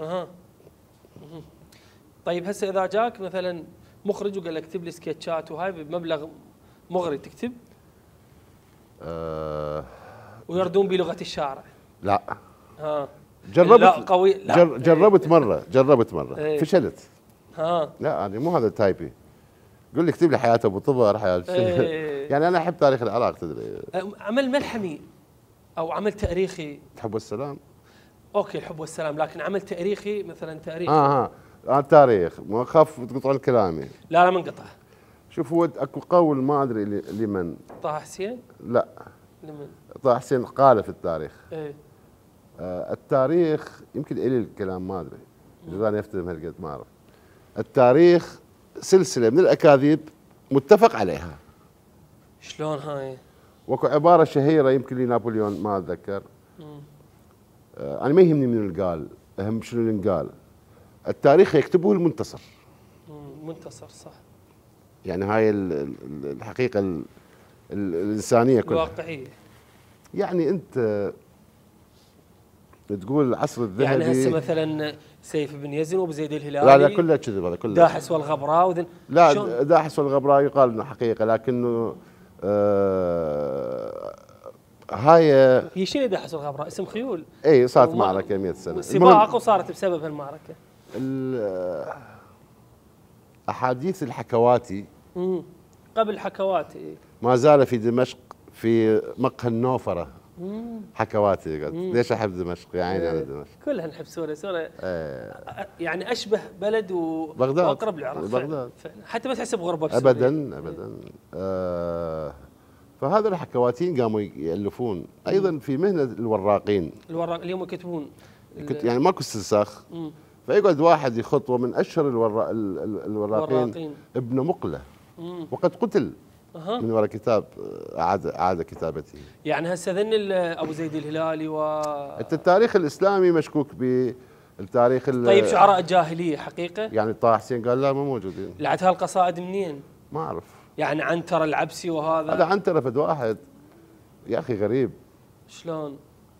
طيب هسه اذا جاك مثلا مخرج وقال لك اكتب لي سكتشات وهاي بمبلغ مغري، تكتب؟ ويردون بلغه الشارع؟ لا. جربت. لا قوي. لا. جربت مره فشلت. لا انا مو هذا تايبي. قول لي اكتب لي حياه ابو طبر، يعني انا احب تاريخ العراق تدري. عمل ملحمي او عمل تاريخي؟ الحب والسلام. اوكي الحب والسلام، لكن عمل تاريخي مثلا تاريخ. تاريخ، ما اخاف تقطعون كلامي. لا ما انقطع. شوف، هو اكو قول ما ادري لمن. طه حسين؟ لا. لمن؟ طه حسين قال في التاريخ. ايه. التاريخ يمكن الي الكلام ما ادري، جزاني افتهم هالقد ما اعرف. التاريخ سلسله من الاكاذيب متفق عليها. شلون هاي؟ واكو عباره شهيره يمكن لنابليون ما اتذكر. انا ما يهمني من اللي قال، اهم شنو اللي انقال. التاريخ يكتبه المنتصر. منتصر صح. يعني هاي الحقيقه الانسانيه كلها، الواقعيه. يعني انت تقول العصر الذهبي، يعني هسه مثلا سيف بن يزن وابو زيد الهلالي. لا كله كذب، هذا كله. داحس والغبراء لا داحس والغبراء يقال انه حقيقه، لكنه هاي هي شنو داحس والغبراء؟ اسم خيول. اي صارت معركه 100 سنه سباق وصارت بسبب هالمعركه. احاديث الحكواتي. قبل حكواتي ما زال في دمشق في مقهى النوفره. حكواتي قلت ليش احب دمشق، يا عيني على دمشق. كلها نحب سوريا. يعني اشبه بلد بغداد، واقرب للعراق. بغداد حتى ما تحس بغربه بسوريا. ابدا. فهذا الحكواتين قاموا يالفون ايضا في مهنه الوراقين. اليوم يكتبون يعني ماكو استنساخ. فيقعد واحد يخط، ومن اشهر الوراقين ابن مقله، وقد قتل من وراء كتاب اعاد كتابته. يعني هسه ذن ابو زيد الهلالي التاريخ الاسلامي مشكوك به، التاريخ طيب شعراء الجاهليه حقيقه؟ يعني طه حسين قال لا مو موجودين. لعت هالقصائد منين؟ ما اعرف. يعني عنتر العبسي وهذا؟ هذا عنتر فد واحد يا اخي غريب. شلون؟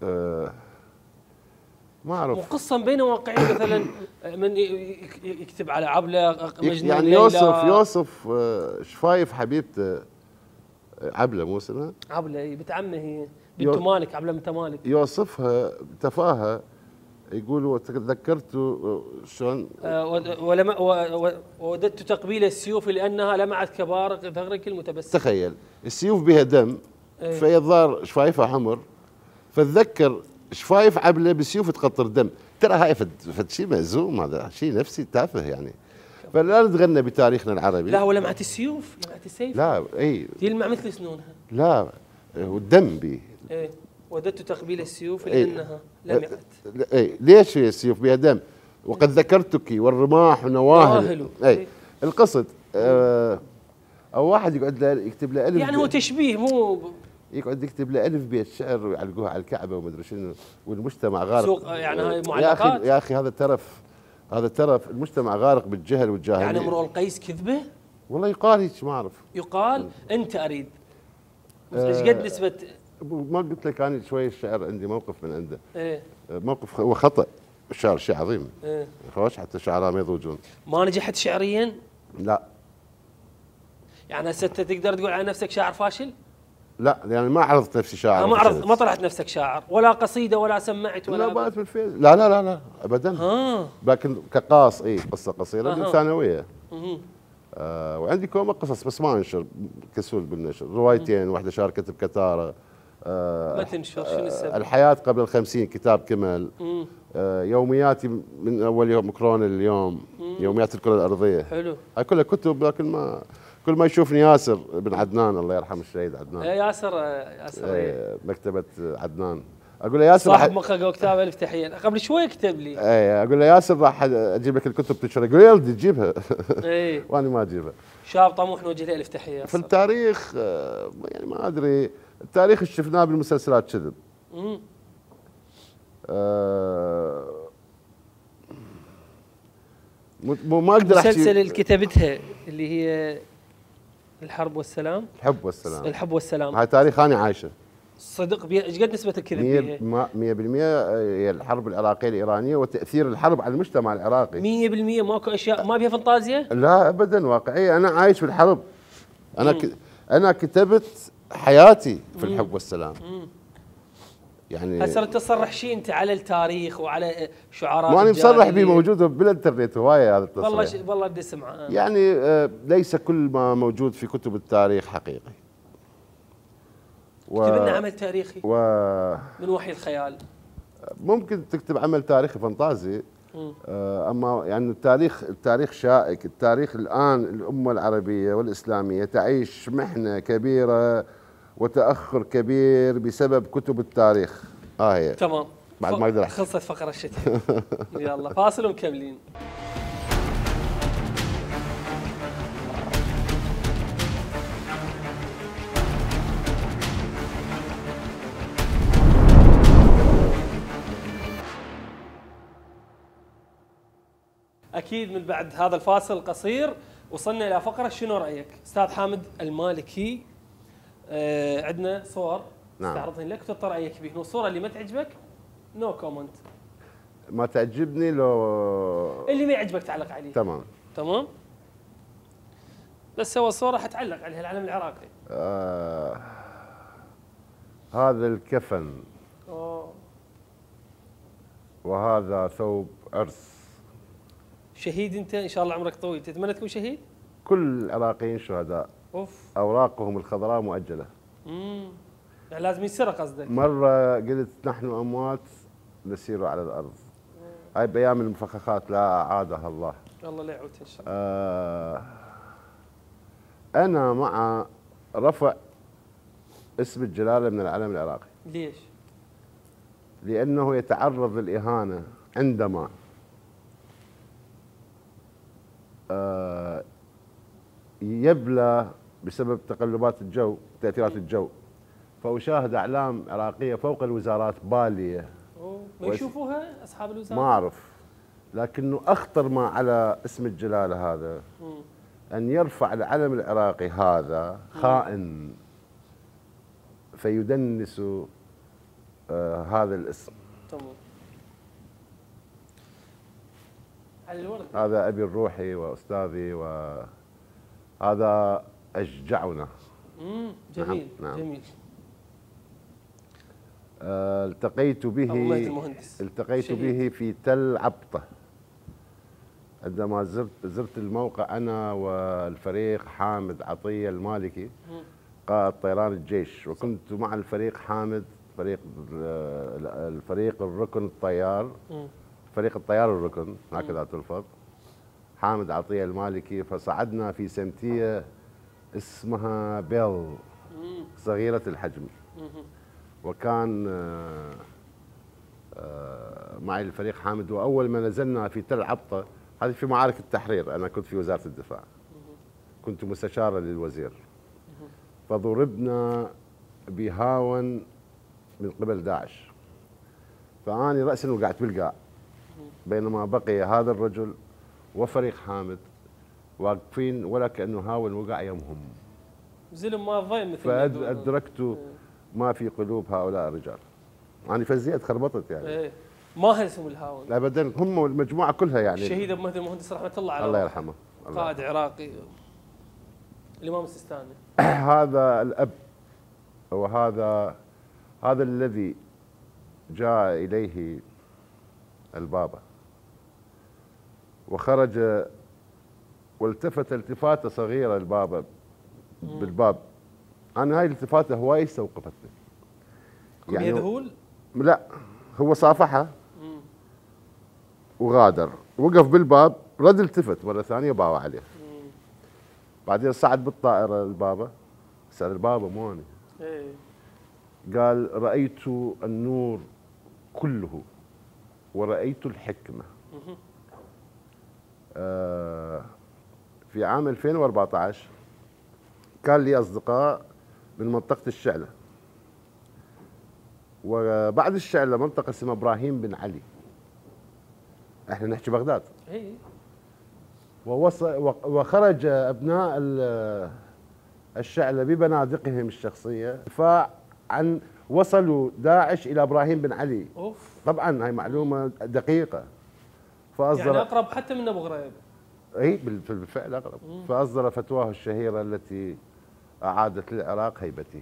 ما اعرف. وقصه بين واقعيه مثلا من يكتب على عبله مجنون يعني يوسف شفايف حبيبته عبله مو اسمها؟ عبله بنت عمه هي بنت مالك، عبله بنت مالك. يوصفها تفاهه، يقول تذكرت شلون ووددت تقبيل السيوف لانها لمعت كبارق ثغرك المتبسم. تخيل السيوف بها دم، فهي الظاهر شفايفها حمر، فتذكر شفايف عبله بسيوف تقطر دم. ترى هاي فد شيء مأزوم، هذا شيء نفسي تافه يعني. فلا نتغنى بتاريخنا العربي. لا ولمعت السيوف، لمعت السيف. لا اي يلمع مثل سنونها. لا والدم بي. ايه وددت تقبيل السيوف لانها لمعت. اي ليش هي السيوف بها دم؟ وقد ذكرتك والرماح ونواهل. اي القصد او واحد يقعد له يكتب له الف، يعني هو تشبيه مو يقعد يكتب له الف بيت شعر ويعلقوها على الكعبه وما ادري شنو، والمجتمع غارق. سوق يعني هاي معلقات. يا اخي هذا ترف، هذا ترف. المجتمع غارق بالجهل والجاهليه. يعني امرؤ القيس كذبه؟ والله يقال هيك، ما اعرف. يقال. انت اريد ايش قد نسبه؟ ما قلت لك انا شوي الشعر عندي موقف من عنده. ايه موقف هو خطا. الشعر شيء عظيم. ايه خوش حتى الشعراء ما يضوجون. ما نجحت شعريا؟ لا. يعني هسه تقدر تقول على نفسك شاعر فاشل؟ لا يعني ما عرضت نفسي شاعر. ما طلعت نفسك شاعر ولا قصيده ولا سمعت ولا؟ لا بات بالفيل. لا لا لا لا ابدا. لكن كقاص قصه قصيره بالثانويه. وعندي كومة قصص بس ما انشر، كسول بالنشر. روايتين، واحده شاركت بكتاره. ما تنشر، شنو السبب؟ الحياه قبل ال50 كتاب كمل. يومياتي من اول يوم كورونا اليوم. يوميات الكره الارضيه. حلو. هاي كلها كتب، لكن ما كل ما يشوفني ياسر بن عدنان، الله يرحم الشهيد عدنان. ياسر مكتبه عدنان. اقول له ياسر صاحب مقهى وكتاب الف تحيه، قبل شوي كتب لي. اقول له ياسر راح اجيب لك الكتب تنشرها، يقول لي يا ولدي تجيبها. وانا ما اجيبها. شاب طموح نوجه له الف تحيه. في التاريخ يعني ما ادري، التاريخ اللي شفناه بالمسلسلات كذب. ما اقدر احكي. المسلسل اللي كتبتها اللي هي الحرب والسلام. الحب والسلام. الحب والسلام. هاي تاريخ انا عايشه. صدق ايش قد نسبه الكذب فيها؟ 100% هي الحرب العراقيه الايرانيه وتاثير الحرب على المجتمع العراقي. 100% ماكو اشياء ما فيها فانتازيا؟ لا ابدا، واقعيه. انا عايش في الحرب. انا كتبت حياتي في الحب والسلام. يعني هسه انت تصرح شيء انت على التاريخ وعلى شعراء. ما انا مصرح به، موجود بالانترنت هوايه هذا التصريح. والله بدي اسمعه. يعني ليس كل ما موجود في كتب التاريخ حقيقي. اكتب لنا عمل تاريخي من وحي الخيال. ممكن تكتب عمل تاريخي فانتازي. اما يعني التاريخ شائك. التاريخ الان الامه العربيه والاسلاميه تعيش محنه كبيره وتاخر كبير بسبب كتب التاريخ. هي تمام. بعد ما اقدر خلصت فقره الشتاء. يلا فاصل ومكملين. اكيد من بعد هذا الفاصل القصير وصلنا الى فقره شنو رايك؟ استاذ حامد المالكي، عندنا صور استعرضهن لك وتعطي رايك بهن، والصوره اللي ما تعجبك نو كومنت. ما تعجبني لو اللي ما يعجبك تعلق عليه. تمام. بس هو الصوره حتعلق عليها العلم العراقي. هذا الكفن. وهذا ثوب عرس. شهيد انت؟ ان شاء الله عمرك طويل. تتمنى تكون شهيد؟ كل العراقيين شهداء. اوراقهم الخضراء مؤجله. يعني لازم ينسرق قصدك؟ مره قلت نحن اموات نسير على الارض. هاي بايام المفخخات لا اعادها الله. الله لا يعودها ان شاء الله. انا مع رفع اسم الجلاله من العلم العراقي. ليش؟ لانه يتعرض للاهانه عندما يبلى بسبب تقلبات الجو، تأثيرات الجو، فأشاهد أعلام عراقية فوق الوزارات بالية. ما يشوفوها أصحاب الوزارة؟ ما أعرف. لكنه أخطر ما على اسم الجلالة هذا أن يرفع العلم العراقي هذا خائن فيدنس هذا الاسم. تمام. علي الورد هذا أبي الروحي وأستاذي وهذا أشجعنا. جميل. نعم. جميل. التقيت به في تل عبطة عندما زرت الموقع أنا والفريق حامد عطية المالكي قائد طيران الجيش، وكنت مع الفريق حامد الفريق الركن الطيار، فريق الطيار الركن هكذا تلفظ، حامد عطية المالكي. فصعدنا في سمتية اسمها بيل صغيرة الحجم، وكان معي الفريق حامد. وأول ما نزلنا في تل عبطة، هذه في معارك التحرير، أنا كنت في وزارة الدفاع، كنت مستشارا للوزير، فضربنا بهاون من قبل داعش، فأني رأسا وقعت بالقاع، بينما بقي هذا الرجل وفريق حامد واقفين ولا كأنه هاون وقع يمهم. زلم ما ضيم مثل فأدركت ما في قلوب هؤلاء الرجال. يعني فزيت خربطت يعني. ايه ما هزموا الهاون ابدا، هم المجموعه كلها يعني. الشهيد ابو مهدي المهندس رحمه الله عليه، الله يرحمه، قائد عراقي، الامام السيستاني. هذا الاب وهذا الذي جاء اليه البابا وخرج والتفت التفاته صغيره البابا بالباب. انا هاي الالتفاته هواي استوقفتني. يعني يذهول؟ لا، هو صافحها وغادر، وقف بالباب، رد التفت مره ثانيه وباوع عليه. بعدين صعد بالطائره البابا، سأل البابا مو أنا. قال رأيت النور كله ورأيت الحكمة. في عام 2014 كان لي أصدقاء من منطقة الشعلة، وبعد الشعلة منطقة اسمها إبراهيم بن علي، احنا نحكي بغداد. وخرج أبناء الشعلة ببنادقهم الشخصية دفاع عن، وصلوا داعش إلى إبراهيم بن علي. طبعا هاي معلومة دقيقة. فأصدر يعني أقرب حتى من أبو غريب. اي بالفعل أقرب. فأصدر فتواه الشهيرة التي أعادت للعراق هيبته.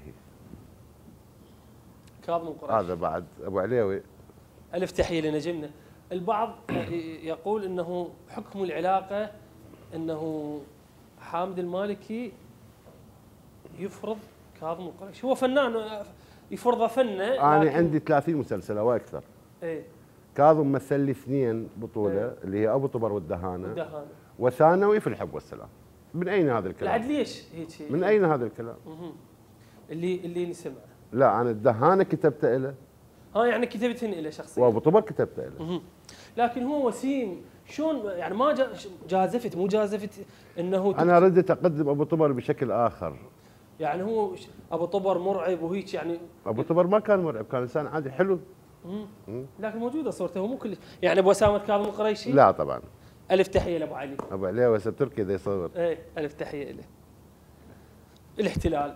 كاظم القريشي. هذا بعد أبو عليوي. ألف تحية لنجمنا. البعض يقول أنه حكم العلاقة أنه حامد المالكي يفرض كاظم القريشي، هو فنان يفرض فنه. أنا عندي 30 مسلسل وأكثر. كاظم مثل لي 2 بطولة اللي هي أبو طبر والدهانة وثانوي في الحب والسلام. من أين هذا الكلام؟ بعد ليش هيك؟ من أين هذا الكلام؟ اللي نسمع. لا، أنا الدهانة كتبته له. يعني كتبتهن له شخصيا. وأبو طبر كتبته له. لكن هو وسيم، شلون يعني ما جازفت مو جازفت انه أنا ردت أقدم أبو طبر بشكل آخر. يعني هو ابو طبر مرعب وهيك يعني. ابو طبر ما كان مرعب، كان انسان عادي حلو. لكن موجوده صورته، هو مو كل يعني ابو اسامه كاظم القريشي. لا طبعا. الف تحيه لابو علي. ابو علي وسب تركي ذا يصور. الف تحيه له. الاحتلال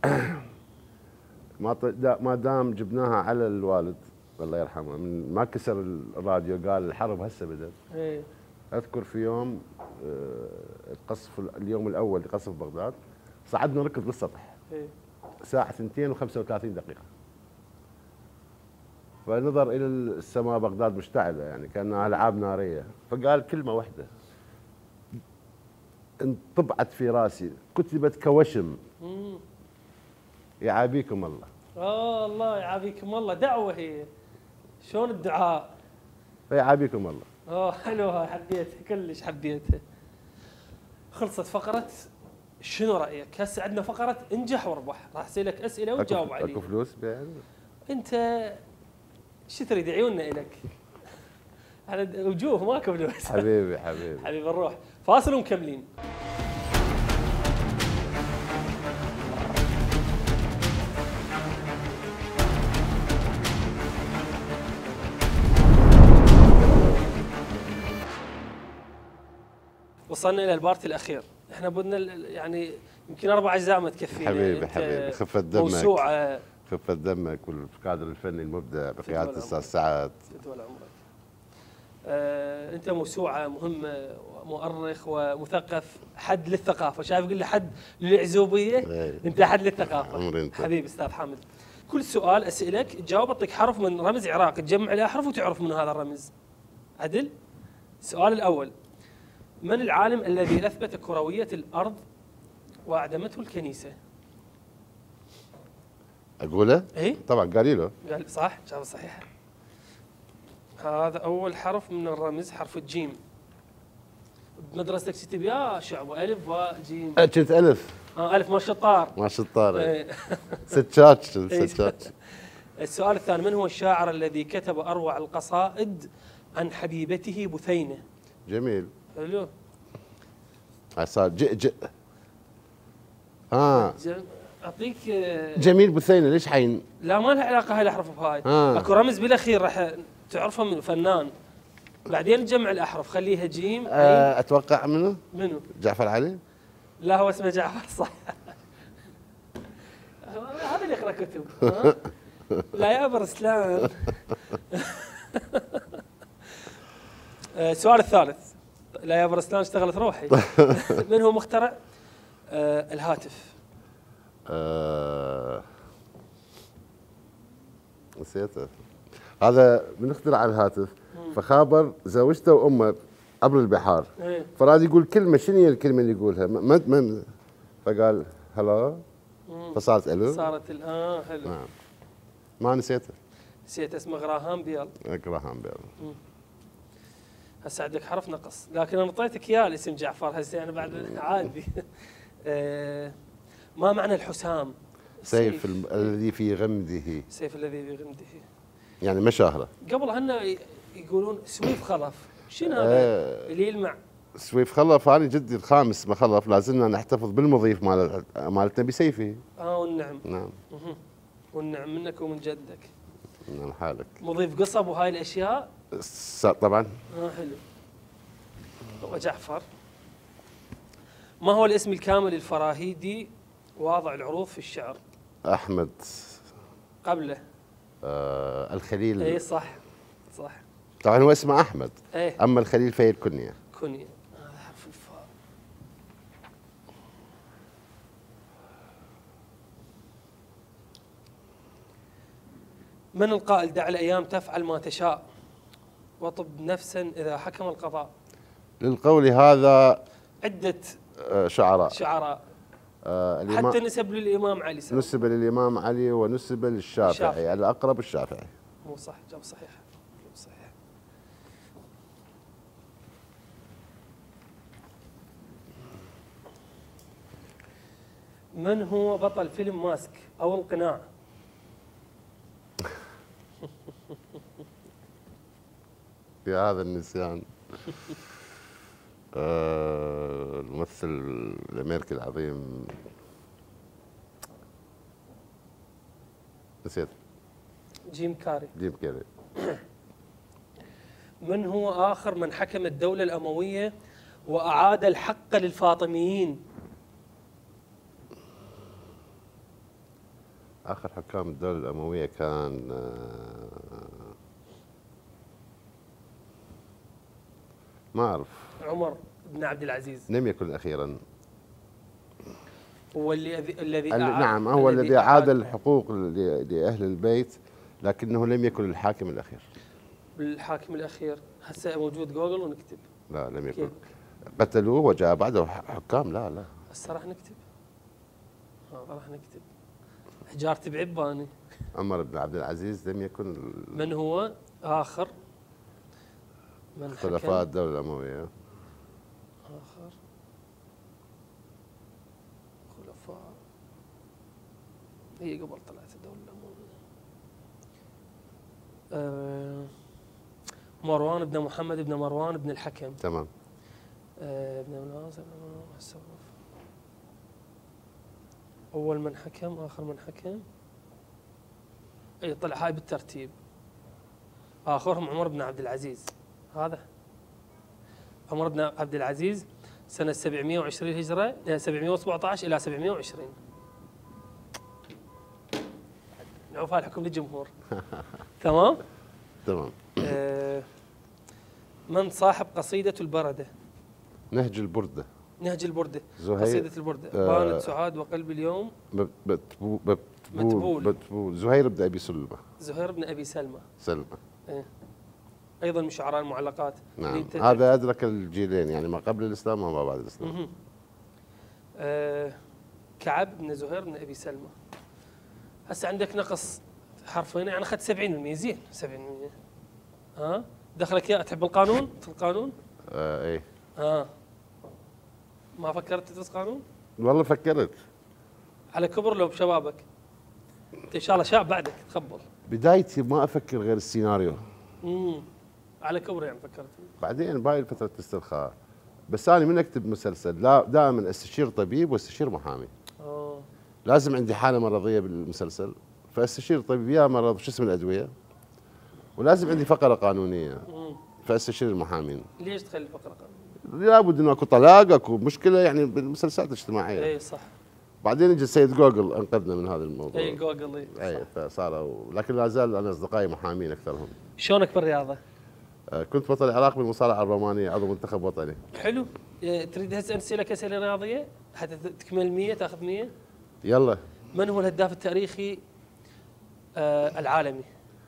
ما دام جبناها على الوالد الله يرحمه، من ما كسر الراديو قال الحرب هسه بدت. اذكر في يوم القصف، اليوم الاول لقصف بغداد، صعدنا ركض للسطح ساعة 2:35 دقيقة، فنظر إلى السماء بغداد مشتعلة يعني كأنها ألعاب نارية، فقال كلمة واحدة انطبعت في راسي، كتبت كوشم: يعافيكم الله. الله يعافيكم الله. دعوة هي، شلون الدعاء؟ يعافيكم الله. حلوة، حبيتها كلش حبيتها. خلصت فقرة شنو رايك؟ هسه عندنا فقره انجح واربح، راح اسالك اسئله وتجاوب عليها. اكو فلوس بعد؟ انت شو تريد؟ عيوننا الك على وجوه ماكو فلوس. حبيبي حبيبي نروح فاصل ومكملين. وصلنا الى البارت الاخير. احنا بدنا يعني يمكن 4 اجزاء ما تكفينا. حبيبي حبيبي، خفة دمك، موسوعه. خفة دمك والكادر الفني المبدع بقيادة الاستاذ سعد. طول عمرك. انت موسوعه مهمه، مؤرخ ومثقف، حد للثقافه، شايف يقول لي حد للعزوبيه، انت حد للثقافه. عمري انت حبيبي استاذ حامد، كل سؤال اسالك تجاوب، اعطيك حرف من رمز عراقي، تجمع الاحرف وتعرف من هذا الرمز. عدل؟ السؤال الاول: من العالم الذي اثبت كرويه الارض واعدمته الكنيسه؟ اقوله؟ اي طبعا قاليله. قال صح، اجابه صحيحه. هذا اول حرف من الرمز، حرف الجيم. بمدرستك تكتب يا شعب الف وجيم. كنت الف. الف ما شطار. ما شطار. ستات ستات. السؤال الثاني: من هو الشاعر الذي كتب اروع القصائد عن حبيبته بثينه؟ جميل. حلو. صار جئ اعطيك جميل بثينه. ليش حين؟ لا ما لها علاقه هاي الاحرف بهاي. اكو رمز بالاخير راح تعرفه من فنان، بعدين تجمع الاحرف، خليها جيم. اتوقع منو؟ جعفر علي؟ لا هو اسمه جعفر صح. هذا اللي يقرا كتب. لا يا ابو رسلان. السؤال الثالث: لا يا ابو رسلان اشتغلت روحي. من هو مخترع الهاتف؟ نسيته. هذا من اخترع الهاتف فخابر زوجته وامه عبر البحار. فراد يقول كلمه، شنو هي الكلمه اللي يقولها؟ ما فقال هلا، فصارت الو. صارت حلو. نعم. ما نسيته. نسيت اسمه غراهام بيل. غراهام بيل. هسه عندك حرف نقص، لكن انا اعطيتك اياه الاسم جعفر، هسه انا بعد عادي. ما معنى الحسام؟ سيف الذي في غمده. سيف الذي في غمده. يعني مشاهره. قبل هنا يقولون سويف خلف، شنو هذا اللي يلمع؟ سويف خلف، هذه جدي الخامس ما خلف، لازلنا نحتفظ بالمضيف مالتنا بسيفه. والنعم. نعم. والنعم منك ومن جدك. نعم حالك. مضيف قصب وهاي الاشياء. طبعا. حلو. وجعفر. ما هو الاسم الكامل الفراهيدي واضع العروض في الشعر؟ احمد. قبله الخليل. اي صح. طبعا هو اسمه احمد. ايه. اما الخليل فهي الكنيه. كنيه. هذا حرف الفاء. من القائل: دع الايام تفعل ما تشاء وطب نفسا اذا حكم القضاء؟ للقول هذا عده شعراء حتى نسب للامام علي. نسب للامام علي ونسب للشافعي. الاقرب الشافعي. مو صح، جاب صحيح. من هو بطل فيلم ماسك او القناع؟ يا هذا النسيان. الممثل الامريكي العظيم، نسيت. جيم كاري. من هو آخر من حكم الدولة الأموية وأعاد الحق للفاطميين؟ آخر حكام الدولة الأموية كان ما أعرف. عمر بن عبد العزيز. لم يكن أخيرا. هو الذي نعم، هو الذي أعاد الحقوق لأهل البيت، لكنه لم يكن الحاكم الأخير. الحاكم الأخير هسه موجود جوجل ونكتب. لا لم يكن. قتلوه وجاء بعده حكام. لا هسه راح نكتب. راح نكتب حجارتي بعباني. عمر بن عبد العزيز لم يكن. من هو آخر من خلفاء الدولة الأموية؟ آخر خلفاء، هي قبل طلعت الدولة الأموية. مروان بن محمد بن مروان بن الحكم. تمام. ابن الناصر. أول من حكم، آخر من حكم. أي طلع هاي بالترتيب. آخرهم عمر بن عبد العزيز. هذا عمر بن عبد العزيز سنة 720 هجرة 717 إلى 720. نعوف الحكم للجمهور. تمام؟ تمام. من صاحب قصيدة البردة؟ نهج البردة. نهج البردة. زهير. قصيدة البردة. بانت سعاد وقلبي اليوم متبول. زهير بن أبي سلمة. زهير بن أبي سلمة. سلمة. إيه. أيضا من شعراء المعلقات. نعم. هذا أدرك الجيلين، يعني ما قبل الإسلام وما بعد الإسلام. كعب بن زهير بن أبي سلمة. هسه عندك نقص حرفين، يعني أخذت 70%. زين 70%. ها دخلك يا تحب القانون؟ في القانون؟ ايه. ما فكرت تدرس قانون؟ والله فكرت على كبر لو بشبابك؟ انت ان شاء الله شاب بعدك تخبل. بدايتي ما افكر غير السيناريو. على كبر يعني فكرت. بعدين باقي فتره استرخاء. بس انا من اكتب مسلسل لا دائما استشير طبيب واستشير محامي. لازم عندي حاله مرضيه بالمسلسل، فاستشير طبيب يا مرض شو اسم الادويه، ولازم عندي فقره قانونيه فاستشير المحامين. ليش تخلي فقره قانونيه؟ لابد انه اكو طلاق، اكو مشكله يعني بالمسلسلات الاجتماعيه. اي صح. بعدين اجى السيد جوجل انقذنا من هذا الموضوع. اي جوجل اي فصاروا، لكن لا زال انا اصدقائي محامين اكثرهم. شلونك بالرياضه؟ كنت بطل العراق بالمصارعه الرومانيه، عضو منتخب وطني. حلو. تريد هسه اسالك اسئله رياضيه حتى تكمل 100 تاخذ 100؟ يلا. من هو الهداف التاريخي العالمي؟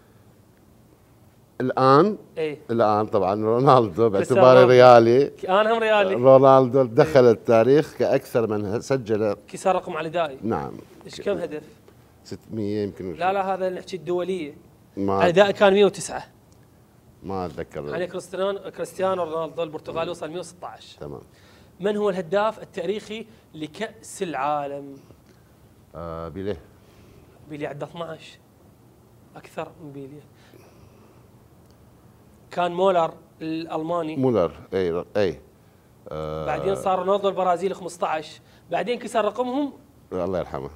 الان ايه الان طبعا رونالدو باعتباره ريالي. انا هم ريالي. رونالدو دخل التاريخ كاكثر من سجل كسر رقم على دائي. نعم. ايش كم هدف؟ 600 يمكن. لا هذا نحكي الدوليه. ما على دائي كان 109. ما اتذكر. يعني كريستيانو رونالدو البرتغالي وصل 116. تمام. من هو الهداف التاريخي لكأس العالم؟ بيليه. بيليه عنده 12 اكثر من بيليه. كان مولر الالماني. مولر اي بعدين صار رونالدو البرازيلي 15، بعدين كسر رقمهم الله يرحمه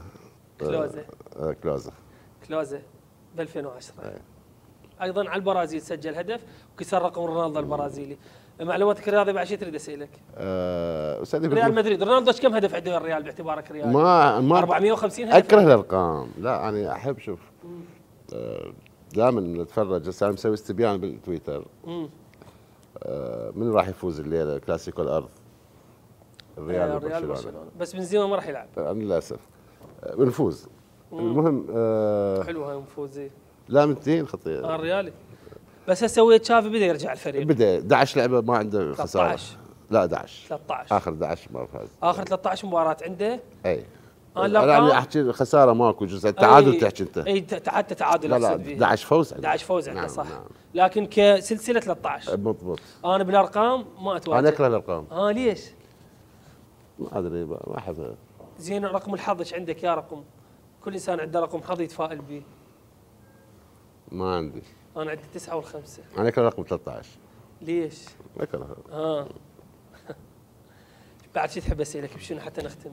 كلوزا ب 2010. ايضا على البرازيل سجل هدف وكسر رقم رونالدو البرازيلي. معلوماتك الرياضيه بعد شيء تريد اسالك؟ ريال مدريد رونالدو ايش كم هدف عنده الريال باعتبارك ريال؟ ما 450 هدف. اكره الارقام، لا انا احب شوف دائما نتفرج. هسه انا مسوي استبيان بالتويتر. من راح يفوز الليله كلاسيكو الارض؟ الريال وبرشلونه. بس بنزيما ما راح يلعب للاسف. بنفوز. المهم حلو هاي نفوز. لا من اثنين خطير. الريالي بس هسه تشافي بدا يرجع الفريق. بدا 11 لعبه ما عنده خساره. 13 لا 11 13 اخر 11 ما فاز. اخر 13 مباراه عنده. اي انا احكي خساره ماكو جزء التعادل تحكي انت. اي حتى تعادل لا 11 فوز عنده. 11 فوز عنده نعم صح. نعم. لكن كسلسله 13 مضبوط. انا بالارقام ما اتواجد. انا اكره الارقام. ليش؟ ما ادري ما احب. زين رقم الحظ ايش عندك يا رقم؟ كل انسان عنده رقم حظ يتفائل به. ما عندي. انا عندي 9 و5. انا اكره رقم 13. ليش؟ اكره. بعد شو تحب اسالك بشنو حتى نختم؟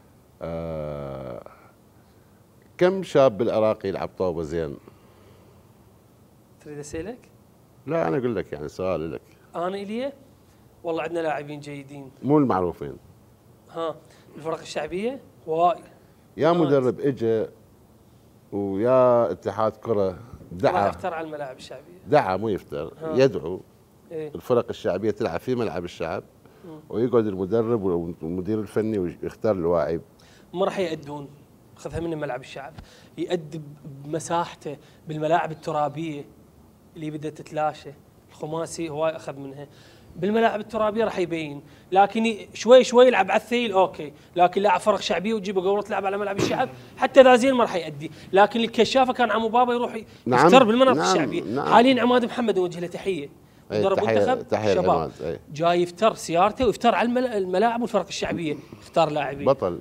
كم شاب بالعراق يلعب طاوله زين؟ تريد اسالك؟ لا انا اقول لك يعني سؤال لك. انا الي والله عندنا لاعبين جيدين. مو المعروفين. الفرق الشعبيه وايد. يا مدرب اجى ويا اتحاد كره دعا. يفتر على الملاعب الشعبيه. دعا مو يفتر. يدعو الفرق الشعبيه تلعب في ملعب الشعب. ويقعد المدرب والمدير الفني ويختار اللاعب. ما راح يأدون، خذها من ملعب الشعب، يأدي بمساحته بالملاعب الترابيه اللي بدها تتلاشى، الخماسي هو اخذ منها. بالملاعب الترابيه راح يبين، لكن شوي شوي يلعب على الثيل اوكي، لكن لاعب فرق شعبيه وتجيبه قوره تلعب على ملعب الشعب حتى ذا زين ما راح يأدي، لكن الكشافه كان عمو بابا يروح يفتر بالمناطق الشعبيه. حاليا عماد محمد نوجه له تحيه. مدرب منتخب شباب جاي يفتر سيارته ويفتر على الملاعب والفرق الشعبيه، اختار لاعبين بطل.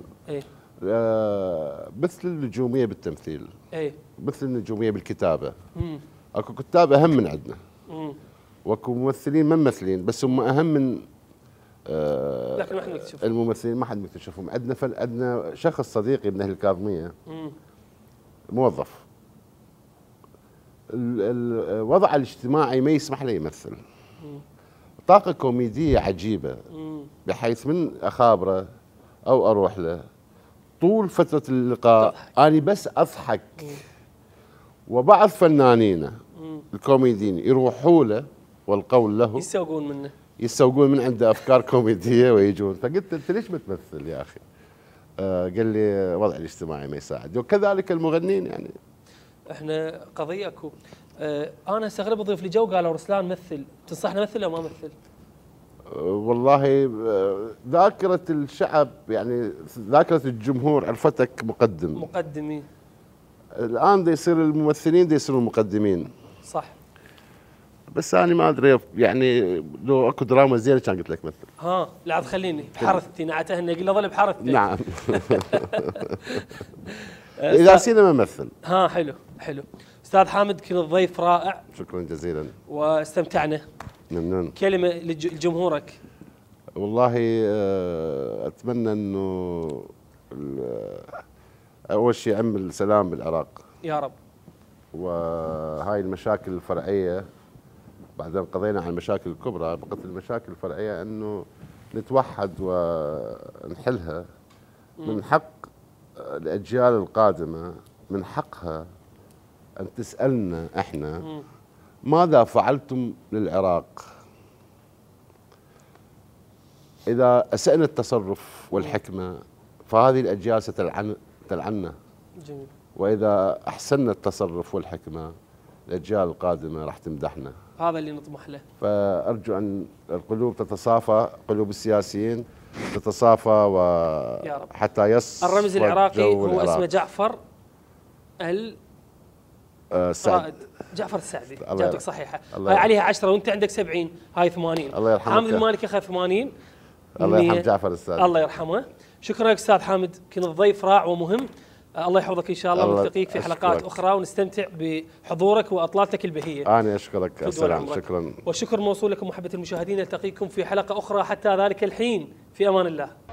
مثل النجوميه بالتمثيل. مثل النجوميه بالكتابه. اكو كتاب اهم من عندنا. واكو ممثلين ما ممثلين بس هم اهم من لكن ما حد مكتشفهم. الممثلين ما حد مكتشفهم. عندنا شخص صديقي من اهل الكاظميه موظف. الوضع الاجتماعي ما يسمح له يمثل. طاقة كوميدية عجيبة، بحيث من أخابره أو أروح له طول فترة اللقاء أنا بس أضحك. وبعض فنانين الكوميديين يروحوا له والقول له يسوقون من عنده أفكار كوميدية ويجون. فقلت أنت ليش بتمثل يا أخي؟ قال لي وضعي الاجتماعي ما يساعد. وكذلك المغنين يعني. احنا قضية اكو. انا استغرب اضيف لي جو قالوا رسلان مثل، تنصحنا مثل او ما مثل؟ والله ذاكرة الشعب يعني ذاكرة الجمهور عرفتك مقدمين. الآن دا يصير الممثلين دا يصيروا مقدمين. صح. بس أنا ما أدري يعني لو أكو دراما زينة كان قلت لك مثل. لا تخليني بحرثتي نعته النقل ظل بحرثتي. نعم. إذا سينما مثل. حلو. أستاذ حامد كنت ضيف رائع. شكرا جزيلا. واستمتعنا. ممنون. كلمة لجمهورك. والله أتمنى أنه أول شيء عم السلام بالعراق يا رب. وهاي المشاكل الفرعية بعدين قضينا عن المشاكل الكبرى، بقت المشاكل الفرعية أنه نتوحد ونحلها. من حق الأجيال القادمة، من حقها أن تسألنا إحنا ماذا فعلتم للعراق؟ إذا أسأنا التصرف والحكمة فهذه الأجيال ستلعننا. جميل. وإذا أحسننا التصرف والحكمة الأجيال القادمة راح تمدحنا. هذا اللي نطمح له. فأرجو أن القلوب تتصافى، قلوب السياسيين تتصافى وحتى الرمز العراقي هو اسمه جعفر سعد. جعفر السعدي. إجابتك صحيحة. هاي عليها 10 وأنت عندك 70، هاي 80. الله يرحمه. حامد المالكي أخذ 80. الله يرحم جعفر السعدي. الله يرحمه. شكرا لك أستاذ حامد، كنت ضيف رائع ومهم. الله يحفظك إن شاء الله، ونلتقيك في حلقات أخرى ونستمتع بحضورك وأطلالتك البهية. أنا أشكرك. السلام. شكرا. والشكر موصول لكم محبة المشاهدين. نلتقيكم في حلقة أخرى، حتى ذلك الحين في أمان الله.